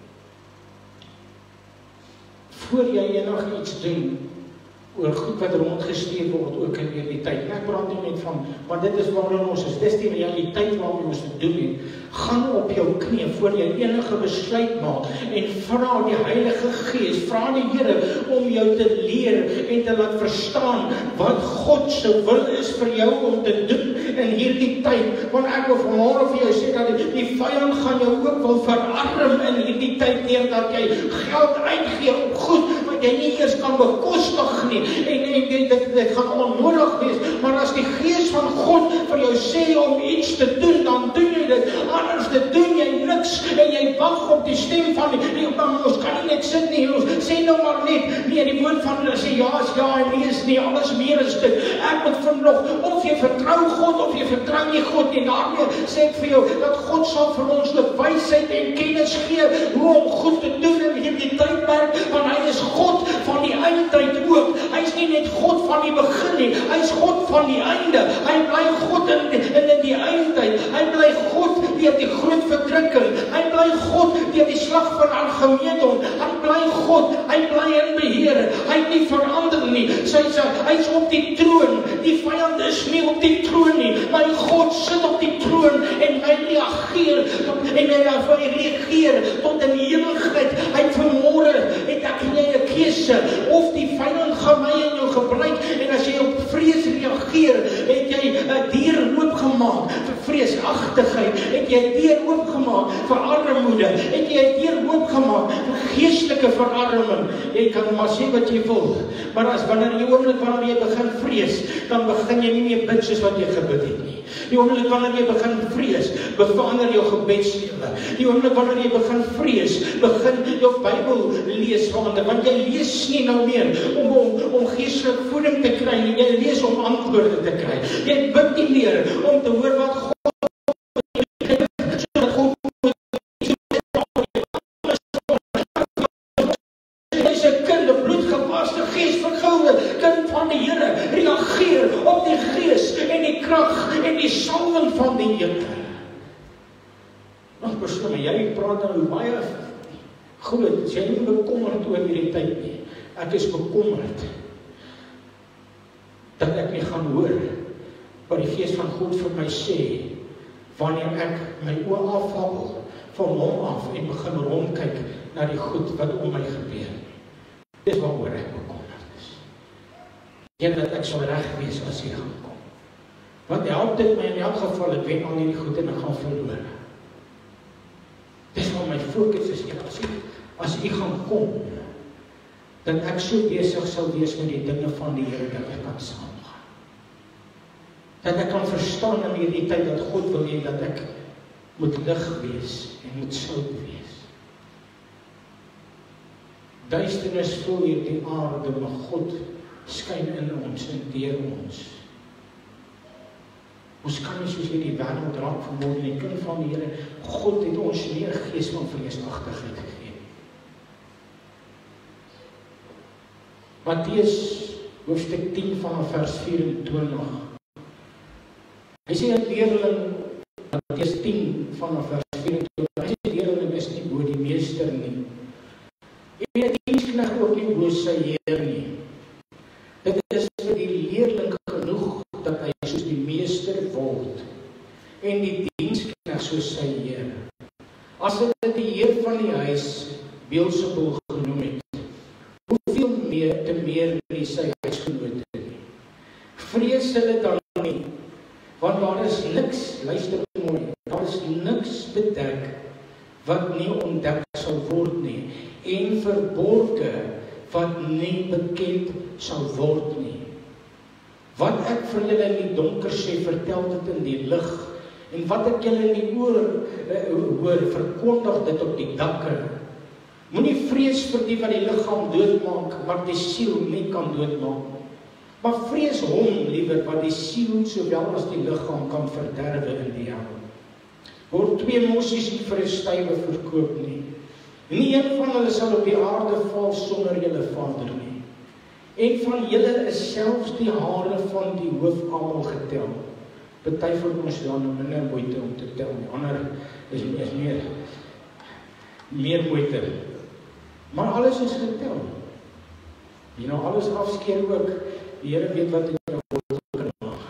A: voor jy enig iets doen, oor goed wat rondgestuur word, ook in hierdie tyd. En ek praat nie net van, maar dit is waarin ons is, dis die realiteit waarmee ons te doen het. Gaan op jou knie, voor jy enige besluit maak, en vra die Heilige Gees, vra die Here, om jou te leer, en te laat verstaan, wat God se wil is vir jou om te doen, in hierdie tyd, want ek wil vanmôre vir jou sê, dat die, die vyand gaan jou ook wil verarm, in hierdie tyd, neerdat jy geld uitgee op goed, wat jy nie eers kan bekostig nie, en, en dit, dit, dit gaan onnodig wees, maar as die Gees van God vir jou sê om iets te doen, dan doen jy dit, anders dit doen jy niks, en jy wag op die stem van die, die ons kan nie net sit nie, ons sê nou maar net, nee, die woord van hulle sê ja is ja, en nee is nie, alles meer is dit, ek moet vanoggend, of jy vertrou God, of jy vertrou nie God nie, daarmee sê ek vir jou, dat God sal vir ons die wysheid en kennis gee, hoe om goed te doen in hierdie tydperk, want hy is God van die eindtyd ook, hy is nie net God van die begin nie, hy is God van die einde, hy bly God in, in, in die eindtyd, hy bly God deur die groot verdrukking, hy bly God deur die slag van Armagedon, hy bly God, hy bly in beheer, hy het nie verander nie, sy sê, hy is op die troon, die vyand is nie op die troon nie, my God sit op die troon, en hy reageer, en hy reageer, tot in die ewigheid, hy vanmôre, het ek en jy 'n keuse, of die vyand gaan my en jou gebruik, en as jy op vrees reageer, het jy 'n deur oopgemaak vir vreesagtigheid, het jy 'n deur oopgemaak vir armoede, het jy 'n deur oopgemaak vir geestelike geestelike verarming. Jy kan maar sê wat jy wil, maar as wanneer jy oomblik wanneer jy begin vrees, dan begin jy nie meer bid soos wat jy gebid het nie. Die oomblik wanneer jy begin vrees, verander jou gebedslewe. Die oomblik wanneer jy begin vrees, begin jou Bybel lees verander, want jy lees nie nou meer om om, om geestelike voeding te kry nie, jy lees om antwoorde te kry. Jy bid nie meer om te hoor wat God van die Here, reageer op die gees en die krag en die salwing van die Here. Nog persoon, jy praat nou baie goed, as jy nie bekommerd oor hierdie tyd nie. Ek is bekommerd dat ek nie gaan hoor wat die Gees van God vir my sê, wanneer ek my oë afhaal van hom af en begin rondkyk na die goed wat om my gebeur. Dis waaroor ek bekommerd. En dat ek sal reg wees as hy gaan kom. Want help dit my in elk geval, ek weet al hierdie goed en ek gaan verloor. Dis waar my fokus is, as hy, as hy gaan kom, dan ek so besig sal wees met die dinge van die Here, dat ek kan saamgaan. Dat ek kan verstaan in hierdie tyd, dat God wil hê, dat ek moet lig wees, en moet sout wees. Duisternis vul hierdie aarde, maar God skyn in ons en deur ons. Ons kan nie soos hierdie wêreld raak vermoed nie, kind van die Here, God het ons nie 'n gees van vreesagtigheid gegee. Matteus hoofstuk tien vanaf vers vyf-en-twintig. Hy sê 'n leerling, Matteus tien vanaf vers vyf-en-twintig, hy sê 'n leerling is nie bo die meester nie. Jy weet, die diensknegt ook nie bo sy Heer nie. Dit is vir die leerling genoeg dat hy soos die meester word en die diensknegt soos sy Heer. As hulle die Heer van die huis Beelzebul genoem het, hoeveel meer te meer nie sy huisgenote nie. Vrees hulle dan nie, want daar is niks, luister mooi, daar is niks bedek wat nie ontdek sal word nie, en verborge wat nie bekend sal word nie. Wat ek vir julle in die donker sê, vertel dit in die lig, en wat ek julle in die oor hoor, verkondig dit op die dakke. Moenie vrees vir die wat die liggaam doodmaak, maar die siel nie kan doodmaak. Maar vrees hom liewer wat die siel sowel as die liggaam kan verderwe in die hel. Word twee mossies nie vir 'n stywe verkoop nie. Nie een van hulle sal op die aarde val sonder julle Vader nie. En van julle is selfs die hare van die hoof almal getel. Party van ons dan minder moeite om te tel, die ander is, is meer, meer moeite. Maar alles is getel. Jy nou alles afskeer ook, die Here weet wat in jou hart kan maak.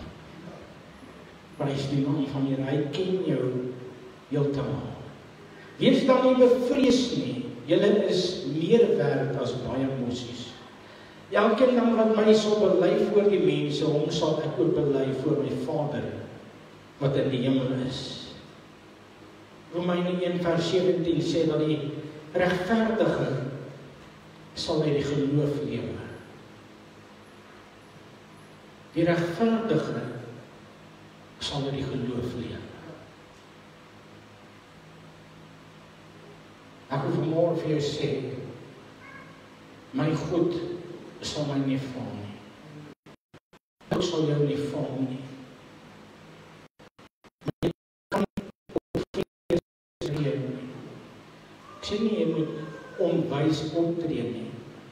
A: Prys die naam van die Here, hy ken jou heeltemal. Wees dan nie bevrees nie, julle is meer werd as baie mossies. Elkeen dan wat my sal bely voor die mense, hom sal ek ook bely voor my Vader, wat in die hemel is. Romeine een vers sewentien sê dat die regverdige sal uit die geloof lewe. Die regverdige sal uit die geloof lewe. Ek wil vanmôre vir jou sê, my God sal my nie val nie. Ek sal jou nie val nie. Maar jy kan op vrees reën nie. Ek sê nie, jy moet onwys optree nie.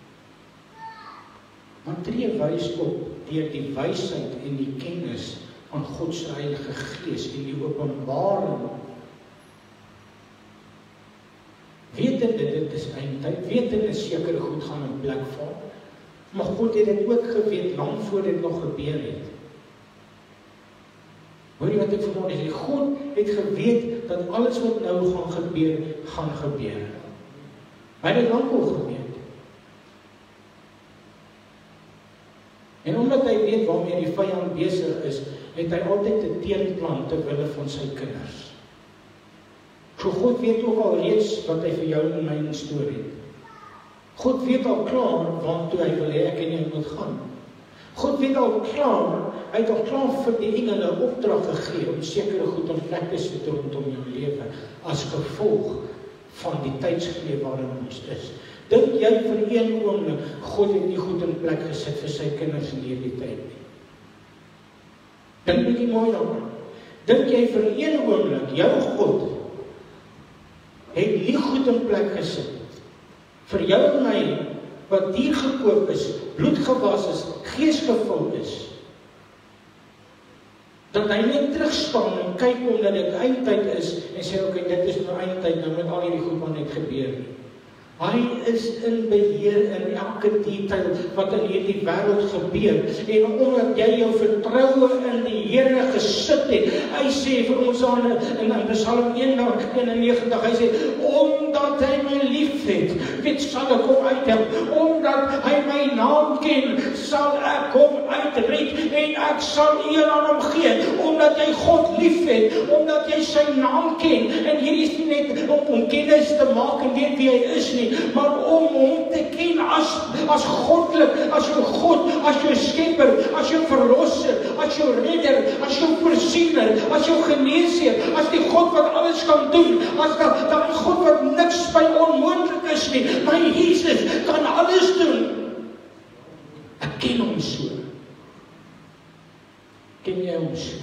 A: Maar tree wys op deur die wysheid en die kennis van God se Heilige Gees en die openbaring. Wetende dit is eindtyd, wetende sekere goed gaan in plek val, maar God het dit ook geweet, lang voor dit nog gebeur het. Hoor jy wat ek vanmôre sê? God het geweet dat alles wat nou gaan gebeur, gaan gebeur. Hy het dit lang al geweet. En omdat hy weet waarmee die vyand besig is, het hy altyd 'n teenplan ter wille van sy kinders. So God weet ook al reeds wat hy vir jou en my instoor het. God weet al klaar waartoe hy wil hê ek en jy moet gaan. God weet al klaar, hy het al klaar vir die engele opdrag gegee om sekere goed in plek te sit rondom jou lewe as gevolg van die tydsgees waarin ons is. Dink jy vir een oomblik, God het nie goed in plek gesit vir sy kinders in hierdie tyd nie? Dink bietjie mooi daaraan. Dink jy vir een oomblik, jou God het nie goed in plek gesit vir jou en my, wat dier gekoop is, bloed gewas is, gees gevul is, dat hy net terugstaan en kyk omdat dit eindtyd is en sê, ok, dit is nou eindtyd, nou met al hierdie goed wat net gebeur nie. Hy is in beheer in elke detail wat in hierdie wêreld gebeur. En omdat jy jou vertroue in die Here gesit het, hy sê vir ons aan in, in Psalm eenennegentig, hy sê, omdat hy my lief het, weet sal ek hom uithelp. Omdat hy my naam ken, sal ek hom uitred en ek sal eer aan hom gee. Omdat jy God lief het, omdat jy sy naam ken, en hier is nie net om, om kennis te maak en weet wie hy is nie, maar om hom te ken as, as goddelik, as jou God, as jou skepper, as jou verlosser, as jou redder, as jou voorsiener, as jou geneesheer, as die God wat alles kan doen, as dat, dat die God wat niks by onmoontlik is nie, my Jesus kan alles doen. Ek ken hom so. Ken jy hom so?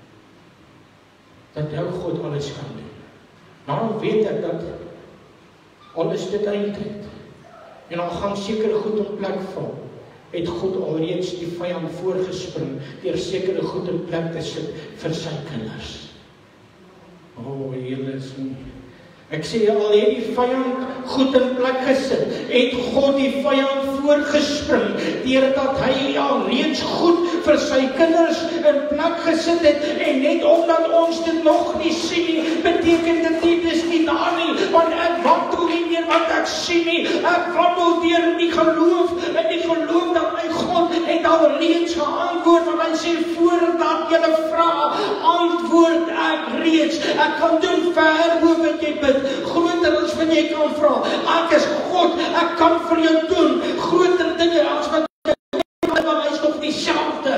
A: Dat jou God alles kan doen. Daarom weet ek dat al is dit eindtyd, en al gaan sekere goed in plek val, het God alreeds die vyand voorgespring, deur sekere goed in plek te sit vir sy kinders. O, Here is nie. Ek sê, al het die vyand goed in plek gesit, het God die vyand voorgespring, deurdat hy alreeds goed vir sy kinders in plek gesit het, en net omdat ons dit nog nie sien nie, beteken dit nie, dis nie daar nie, want ek wandel nie meer wat ek sien nie, ek wandel deur die geloof, en die geloof dat my God het alreeds geantwoord, want hy sê, voordat julle vra, antwoord ek reeds, ek kan doen ver bo wat jy bid, groter as wat jy kan vra, ek is God, ek kan vir jou doen, groter dinge as wat jy kan, maar hy is nog dieselfde.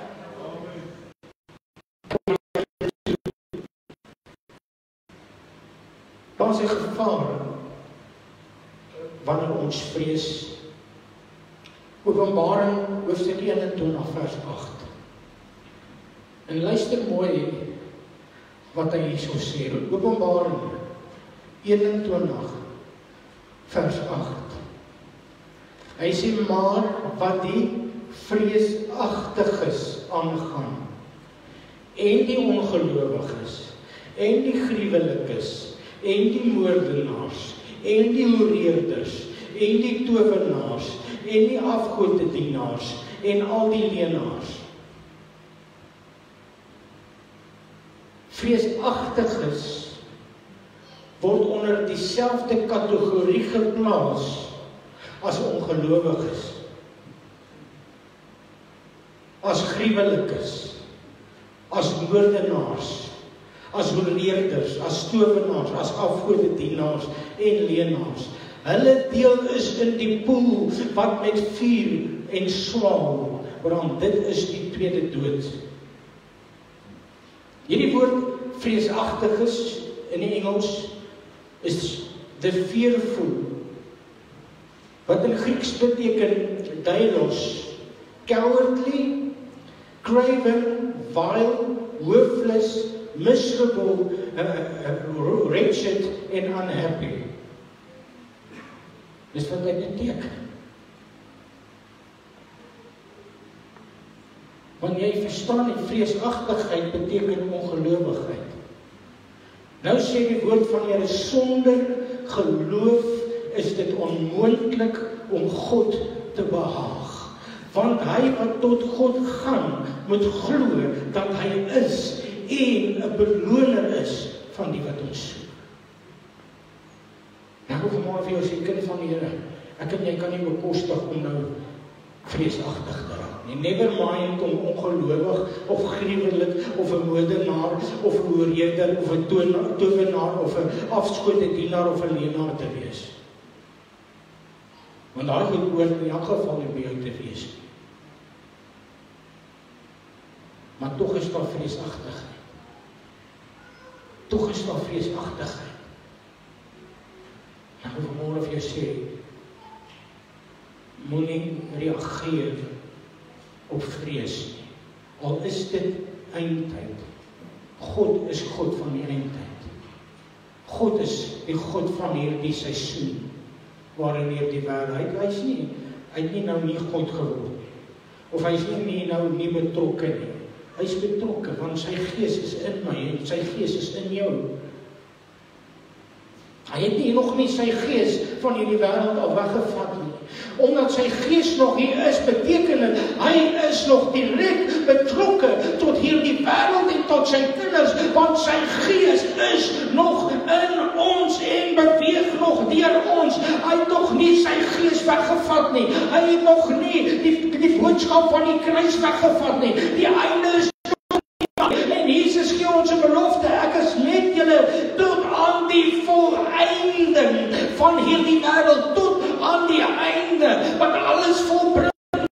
A: Daar is 'n gevaar wanneer ons vrees. Openbaring hoofstuk eenentwintig vers agt. En luister mooi wat hy hierso sê. Openbaring eenentwintig vers agt. Hy sê, maar wat die vreesagtiges aangaan, en die ongelowiges, en die gruwelikes, en die moordenaars, en die hoereerders, en die towenaars, en die afgodedienaars, en al die leenaars. Vreesagtiges word onder dieselfde kategorie geplaas as ongelowiges, as gruwelikes, as moordenaars, as hoereerders, as towenaars, as afgodedienaars en leenaars. Hulle deel is in die poel wat met vuur en swaal brand. Dit is die tweede dood. Hierdie woord vreesagtiges in die Engels is the fearful, wat in Grieks beteken deilos, cowardly, craven, vile, worthless, miserable, uh, uh, wretched and unhappy. Dis wat dit beteken. Want jy verstaan die vreesagtigheid beteken ongelowigheid. Nou sê die woord van die Here, sonder geloof is dit onmoontlik om God te behaag. Want hy wat tot God gaan, moet glo dat hy is en 'n beloner is van die wat ons soek. Nou hoef maar vir jou sê, kind van die Here, ek en jy kan nie bekostig om nou vreesagtig te raak nie. Never mind om ongelowig of gruwelik of 'n moordenaar of 'n hoereerder of 'n towenaar of 'n afgodedienaar of 'n leenaar te wees. Want daai goed hoort in elk geval nie by jou te wees nie. Maar tog is daar vreesagtigheid. Tog is daar vreesagtigheid. En ek wil vanmôre vir jou sê, moenie reageer op vrees nie. Al is dit eindtyd. God is God van die eindtyd. God is die God van hierdie seisoen, waarin hierdie wêreld, hy is nie, hy het nie nou nie God geword nie. Of hy is nie nou nie betrokke nie. Hy is betrokke, want sy gees is in my, en sy gees is in jou. Hy het nie nog nie sy gees van hierdie wêreld al weggevat nie. Omdat sy gees nog hier is, beteken dit, hy is nog direk betrokke tot hierdie wêreld en tot sy kinders, want sy gees is nog in ons en beweeg nog deur ons. Hy het nog nie sy gees weggevat nie. Hy het nog nie die, die boodskap van die kruis weggevat nie. Die einde is nog nie. En Jesus gee ons 'n belofte, ek is met julle tot aan die volëinding van hierdie wêreld, tot aan die einde, wat alles volbring.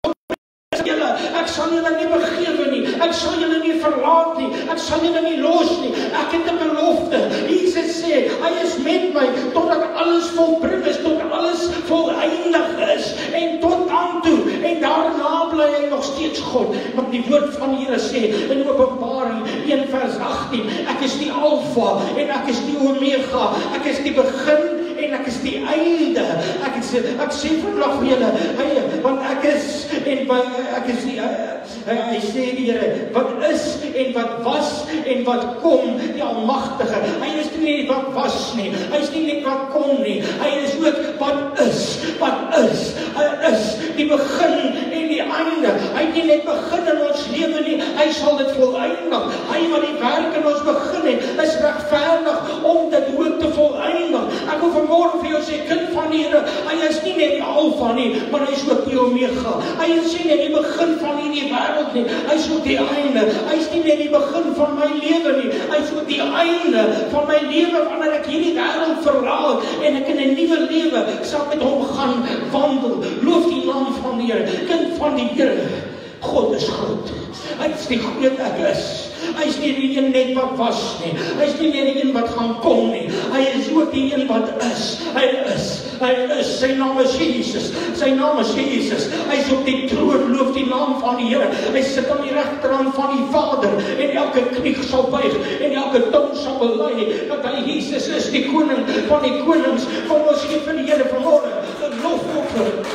A: Ek sal julle nie begewe nie, ek sal julle nie verlaat nie, ek sal julle nie los nie, ek het 'n belofte. Jesus sê, hy is met my, totdat alles volbring is, tot alles voleindig is, en tot aan toe, en daarna bly hy nog steeds God. Want die woord van die Here sê, in Openbaring een vers agttien, ek is die Alfa, en ek is die Omega, ek is die begin, en ek is die einde. Ek is, ek sê vandag vir julle, hy, want ek is, en ek is die, hy, hy sê die Here, wat is, en wat was, en wat kom, die Almagtige. Hy is nie net wat was nie, hy is nie net wat kom nie, hy is ook wat is, wat is, hy is die begin en die einde. Hy het nie net begin in ons lewe nie, hy sal dit voleindig. Hy wat die werk in ons begin het, is regverdig om dit ook te voleindig. Ek wil vanmôre vir jou sê, kind van die Here, hy is nie net die Alfa nie, maar hy is ook die Omega. Hy is nie net die begin van hierdie wêreld nie, hy is ook die einde. Hy is nie net die begin van my lewe nie, hy is ook die einde van my lewe, wanneer ek hierdie wêreld verlaat, en ek in 'n nuwe lewe sal met hom gaan wandel. Loof die naam van die Here, kind van die Here. God is goed. Hy is die groot ek is. Hy is nie die een net wat was nie. Hy is nie net die een wat gaan kom nie. Hy is ook die een wat is. Hy is. Hy is. Sy naam is Jesus. Sy naam is Jesus. Hy is op die troon. Loof die naam van die Here. Hy sit aan die regterhand van die Vader. En elke knie sal buig. En elke tong sal bely dat hy Jesus is, die koning van die konings. Kom ons gee vir die Here vanmôre 'n lofoffer.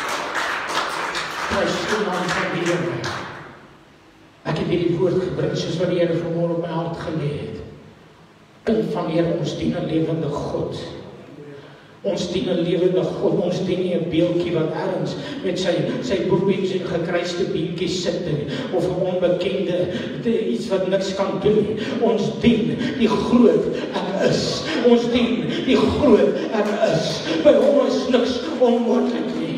A: Prys die naam van die Here. Ek het hierdie woord gebring soos wat die Here vanmôre op my hart gelê het. Kind van die Here, ons dien 'n lewende God. Ons dien 'n lewende God. Ons dien nie 'n beeldjie wat ergens met sy sy boepies en gekruiste beentjies sit nie, of 'n onbekende iets wat niks kan doen nie. Ons dien die groot ek is. Ons dien die groot ek is. By hom is niks onmoontlik nie.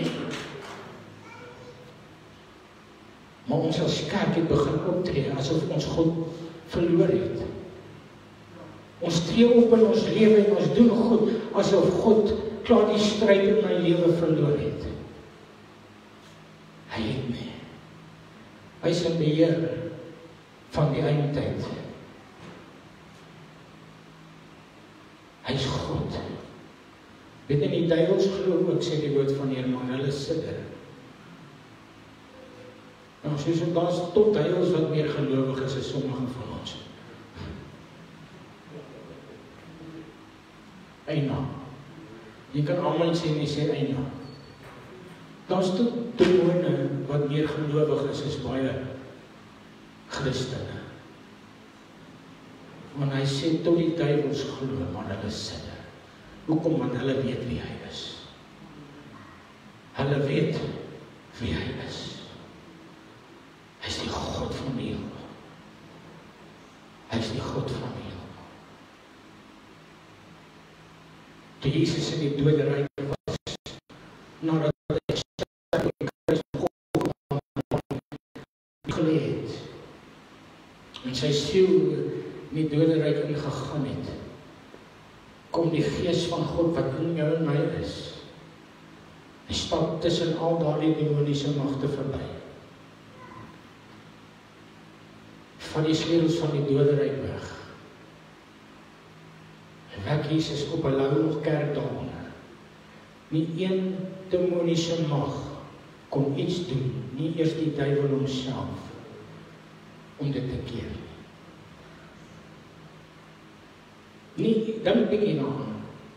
A: Maar ons as kerk het begin optree asof ons God verloor het. Ons tree op in ons lewe en ons doen goed asof God klaar die stryd in my lewe verloor het. Hy het nie. Hy is in beheer van die eindtyd. Hy is God. Weet jy, die duiwels glo ook, sê die woord van die Here, maar hulle sidder. Nou, soos en daar's tot duiwels wat meer gelowig is as sommige van ons. Eina. Jy kan almal sê, nie sê eina. Daar's tot demone wat meer gelowig is as baie Christene. Want hy sê tot die duiwels glo, maar hulle sidder. Hoekom? Want hulle weet wie hy is. Hulle weet wie hy is. Hy is die God van die hemel. Hy is die God van die hemel. Toe Jesus in die doderyk was, nadat hy sterf en kruis gelê het, en sy siel in die doderyk ingegaan het, kom die Gees van God wat in jou en my is, Die stap tussen al daardie demoniese magte verby. Van die sleutels van die doderyk weg. En wek Jesus op 'n lou nog kerkdae. Nie een demoniese mag kon iets doen, nie eers die duiwel homself, om dit te keer. Nie, dink bietjie daaraan.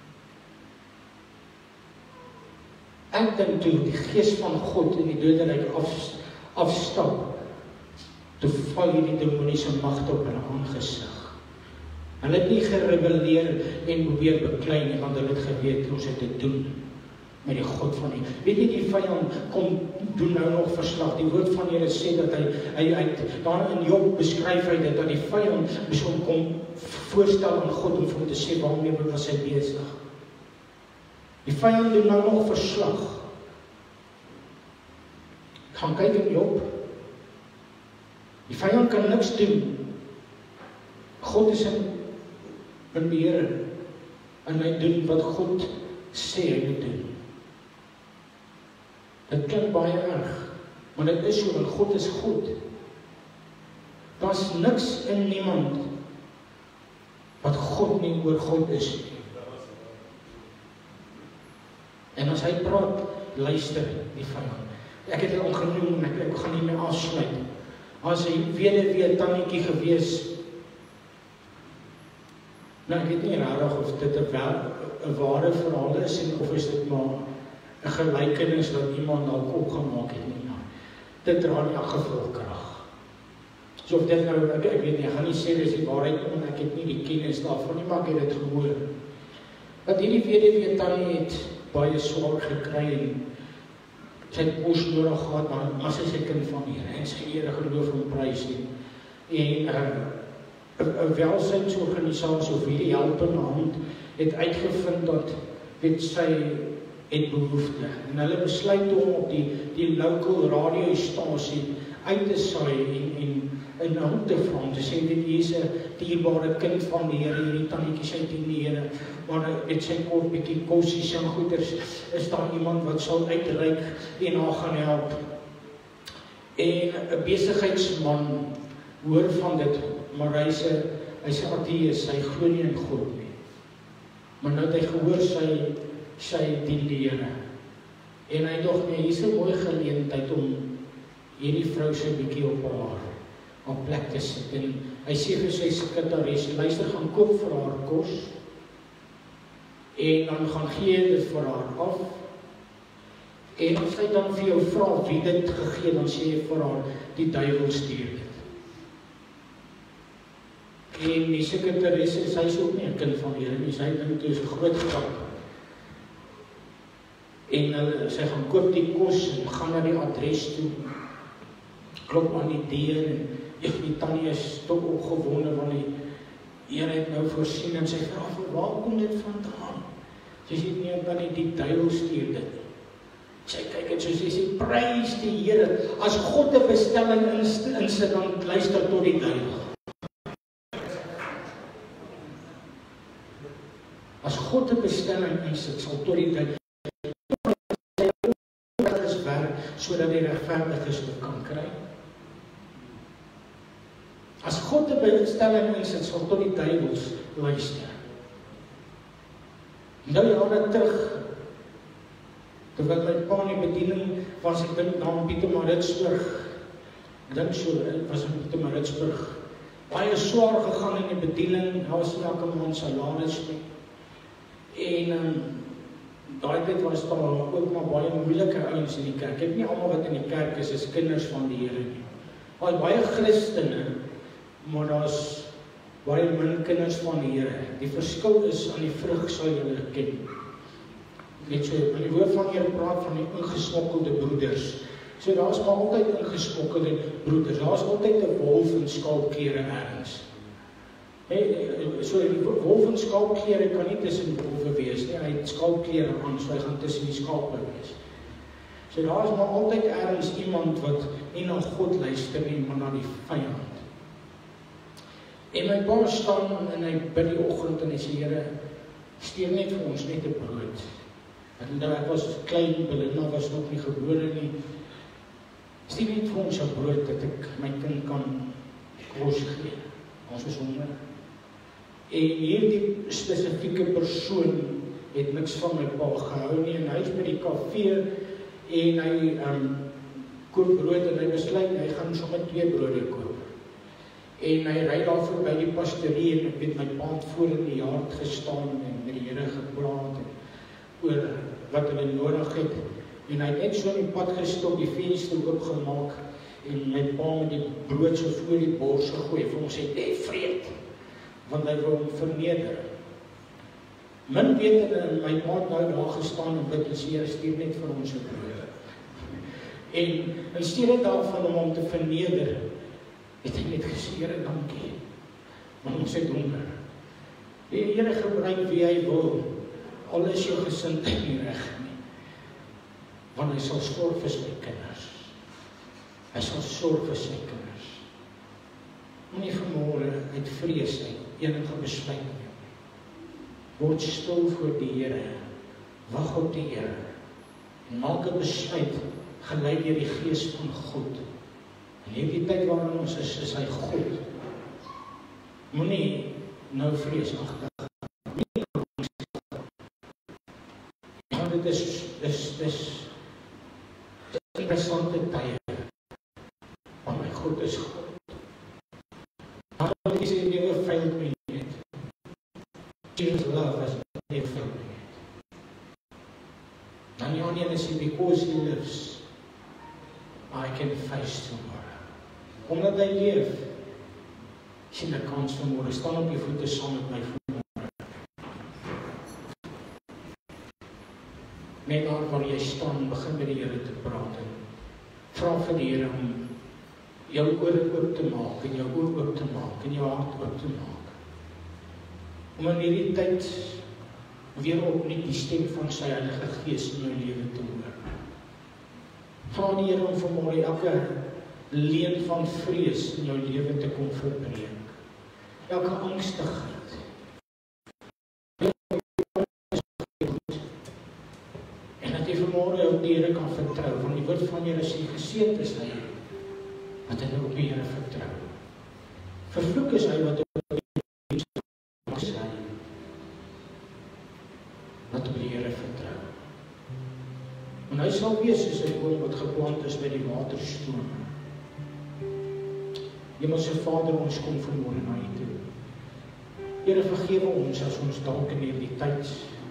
A: Ek dink toe die gees van God in die doderyk af, afstap, toe val hierdie demoniese magte op hulle aangesig. Hulle het nie gerebelleer en probeer beklei nie, want hulle het geweet hoe om te doen met die God van die. Weet jy, die vyand kom doen nou nog verslag. Die woord van Here sê dat hy, hy, hy daar in Job beskryf hy dit, dat die vyand besom kom voorstel aan God om vir hom te sê waarmee was hy besig. Die vyand doen nou nog verslag. Gaan kyk in Job. Die vyand kan niks doen. God is in, in beheer en hy doen wat God sê hy moet doen. Dit klink baie erg, maar dit is so, want God is goed. Daar's niks in niemand wat God nie oor God is. En as hy praat, luister die vyand. Ek het dit al genoem, en ek, ek gaan nie meer afsluit. As hy weduwee tannetjie gewees, nou ek weet nie rarig of dit 'n ware verhaal is, en of is dit maar 'n gelykenis wat iemand dalk opgemaak het nie. Dit dra nie gevolgkrag. So of dit nou, ek, ek weet nie, ek gaan nie sê dis die waarheid, want ek het nie die kennis daarvan nie, maar ek het dit gehoor. Dat hierdie weduwee tannie het baie swaar gekry en sy het kos nodig gehad, maar, maar sy is 'n kind van die Here en sy Here geloof en prys nie. En 'n uh, 'n welsynsorganisasie of hierdie helpende hand het uitgevind dat weet sy het behoefte. En hulle besluit om op die die local radiostasie uit te saai en en en hulp te vra om te sê dit is 'n dierbare kind van die Here, hierdie tannetjie sy dien die Here, maar dit sy kort bietjie kossies en goeders, is daar iemand wat sal uitreik en haar gaan help. En 'n besigheidsman hoor van dit, maar hy sê hy's 'n ateïs, hy glo nie in God nie. Maar nou het hy gehoor sy sy dien die Here. En hy dog nee, hier's 'n mooi geleentheid om hierdie vrou so 'n bietjie op haar op plek te sit. En hy sê vir sy sekretaris, luister, gaan koop vir haar kos en dan gaan gee dit vir haar af. En as hy dan vir jou vra wie dit gegee, dan sê jy vir haar, die duiwel stuur dit. En die sekretaris sê, sy is ook nie 'n kind van die Here nie, sy dink dit is 'n groot grap. En hulle, sy gaan koop die kos en gaan na die adres toe, klop aan die deur en die tannie is toch opgewonde, want die Here het nou voorsien en sy vra, waar kom dit vandaan? Sy sê nie, dan nie die duiwel stuur dit. Sy kyk en sy sê, prys die Here, as God 'n bestelling insit, dan luister tot die duiwel. As God 'n bestelling insit, sal tot die duiwel sodat die regverdiges dit kan kry. As God 'n bestelling insit, sal tot die duiwels luister. Nou jare terug, terwyl my pa in die bediening was, ek dink na Pietermaritzburg, ek dink so, was in Pietermaritzburg, baie swaar gegaan in die bediening, daar was nie elke maand salaris nie. En um, daai tyd was daar ook maar baie moeilike ouens in die kerk. Ek het nie almal wat in die kerk is, is kinders van die Here nie. Daar is baie Christene, maar daar's baie min kinders van die Here. Die verskil is aan die vrug sal julle ken. Net so, in die woord van Here praat van die ingesmokkelde broeders. So daar's maar altyd ingesmokkelde broeders. Daar's altyd 'n wolf in skaapklere ergens. Hey, so die wolf in skaapklere kan nie tussen wolwe wees nie. Hy het skaapklere aan, so hy gaan tussen die skape wees. So daar is maar altyd ergens iemand wat nie na God luister nie, maar na die vyand. En my pa staan en hy bid die oggend en hy sê, Here, stuur net vir ons net 'n brood. En nou, ek was klein, Belinda was nog nie gebore nie. Stuur net vir ons 'n brood dat ek my kind kan kos gee. Ons is honger. En hierdie spesifieke persoon het niks van my pa gehou nie, en hy is by die kafee en hy um, koop brood en hy besluit, hy gaan sommer twee brode koop. En hy ry daar voorby die pastorie en ek weet my pa het voor in die hart gestaan en met die Here gepraat en oor wat hulle nodig het. En hy het net so in die pad gestop, die venster oopgemaak en my pa met die brood so voor die bors gegooi vir hom sê, nee, vreet, want hy wil hom verneder. Min weet en my pa het nou daar gestaan en bid, en Here stuur net vir ons 'n brood. En in steede daarvan om hom te verneder, het hy net gesê, Here, dankie, want ons het honger. Die Here gebruik wie hy wil, al is jou gesindheid nie reg nie, want hy sal sorg vir sy kinders. Hy sal sorg vir sy kinders. Moenie vanmôre uit vrees uit enige besluit neem. Word stil voor die Here, wag op die Here, en maak 'n besluit, gelei deur die Gees van God. En hierdie tyd waarin ons is, is hy God. Moenie nou vreesagtig. Want dit is, is, is, is interessante tye. Want my God is God. Maar wat is in never failed me yet. Jesus' love has never failed me yet. Dan die ander is hy, because he lives, I can face tomorrow. Omdat hy leef, sien ek kans vanmôre. Staan op die voete saam met my vanmôre. Net daar waar jy staan, begin met die Here te praat. Vra vir die Here om jou ore oop te maak, en jou oor oop te maak, en jou hart oop te maak. Om in hierdie tyd weer opnuut die stem van sy Heilige Gees in jou lewe te hoor. Vra die Here om vanmôre elke leen van vrees in jou lewe te kom verbreek. Elke angstigheid. En dat jy vanmôre op die Here kan vertrou, want die woord van Here sê geseënd is hy wat hy op die Here vertrou. Vervloek is hy wat op die Here vertrou. Wat op die Here vertrou. En hy sal wees soos 'n boom wat geplant is by die waterstrome. Hemelse Vader, ons kom vanmôre na U toe. Here, vergewe ons as ons dalk in hierdie tyd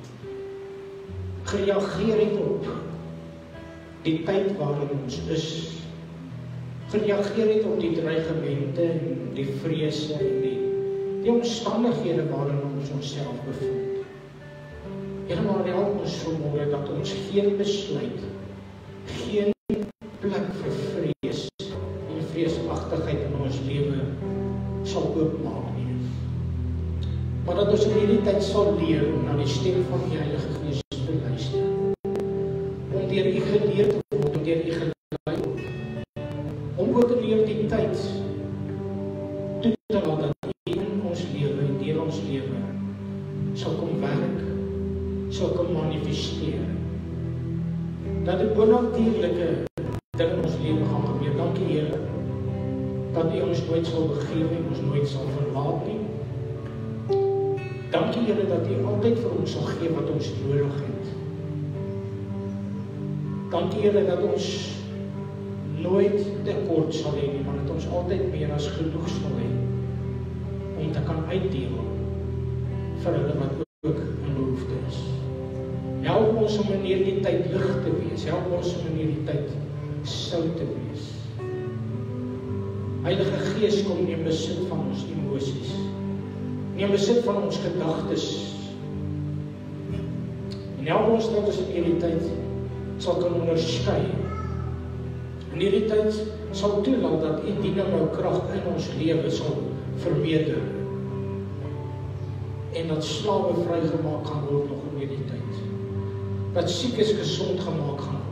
A: gereageer het op die tyd waarin ons is, gereageer het op die dreigemente en die vrese en die, die omstandighede waarin ons onsself bevind. Here, maar help ons vanmôre dat ons geen besluit, geen plek vir vrees en vreesagtigheid in ons lewe sal oopmaak nie. Maar dat ons in hierdie tyd sal leer om na die stem van die Heilige Gees te luister. Om deur U geleer te word, om deur U gelei word. Om ook in hierdie tyd toe te laat dat U in ons lewe en deur ons lewe sal kom werk, sal kom manifesteer. Dat die bonatuurlike ding in ons lewe gaan gebeur. Dankie Here, dat U ons nooit sal begewe en ons nooit sal verlaat nie. Dankie Here, dat U altyd vir ons sal gee wat ons nodig het. Dankie Here, dat ons nooit tekort sal hê nie, maar dat ons altyd meer as genoeg sal hê om te kan uitdeel vir hulle wat ook in behoefte is. Help ons om in hierdie tyd lig te wees. Help ons om in hierdie tyd sout te wees. Heilige Gees, kom neem besit van ons emosies. Neem besit van ons gedagtes. En help ons dat ons in hierdie tyd sal kan onderskei. In hierdie tyd sal toelaat dat U dynamo krag in ons lewe sal vermeerder. En dat slawe vrygemaak gaan word nog in hierdie tyd. Dat siekes gesond gemaak gaan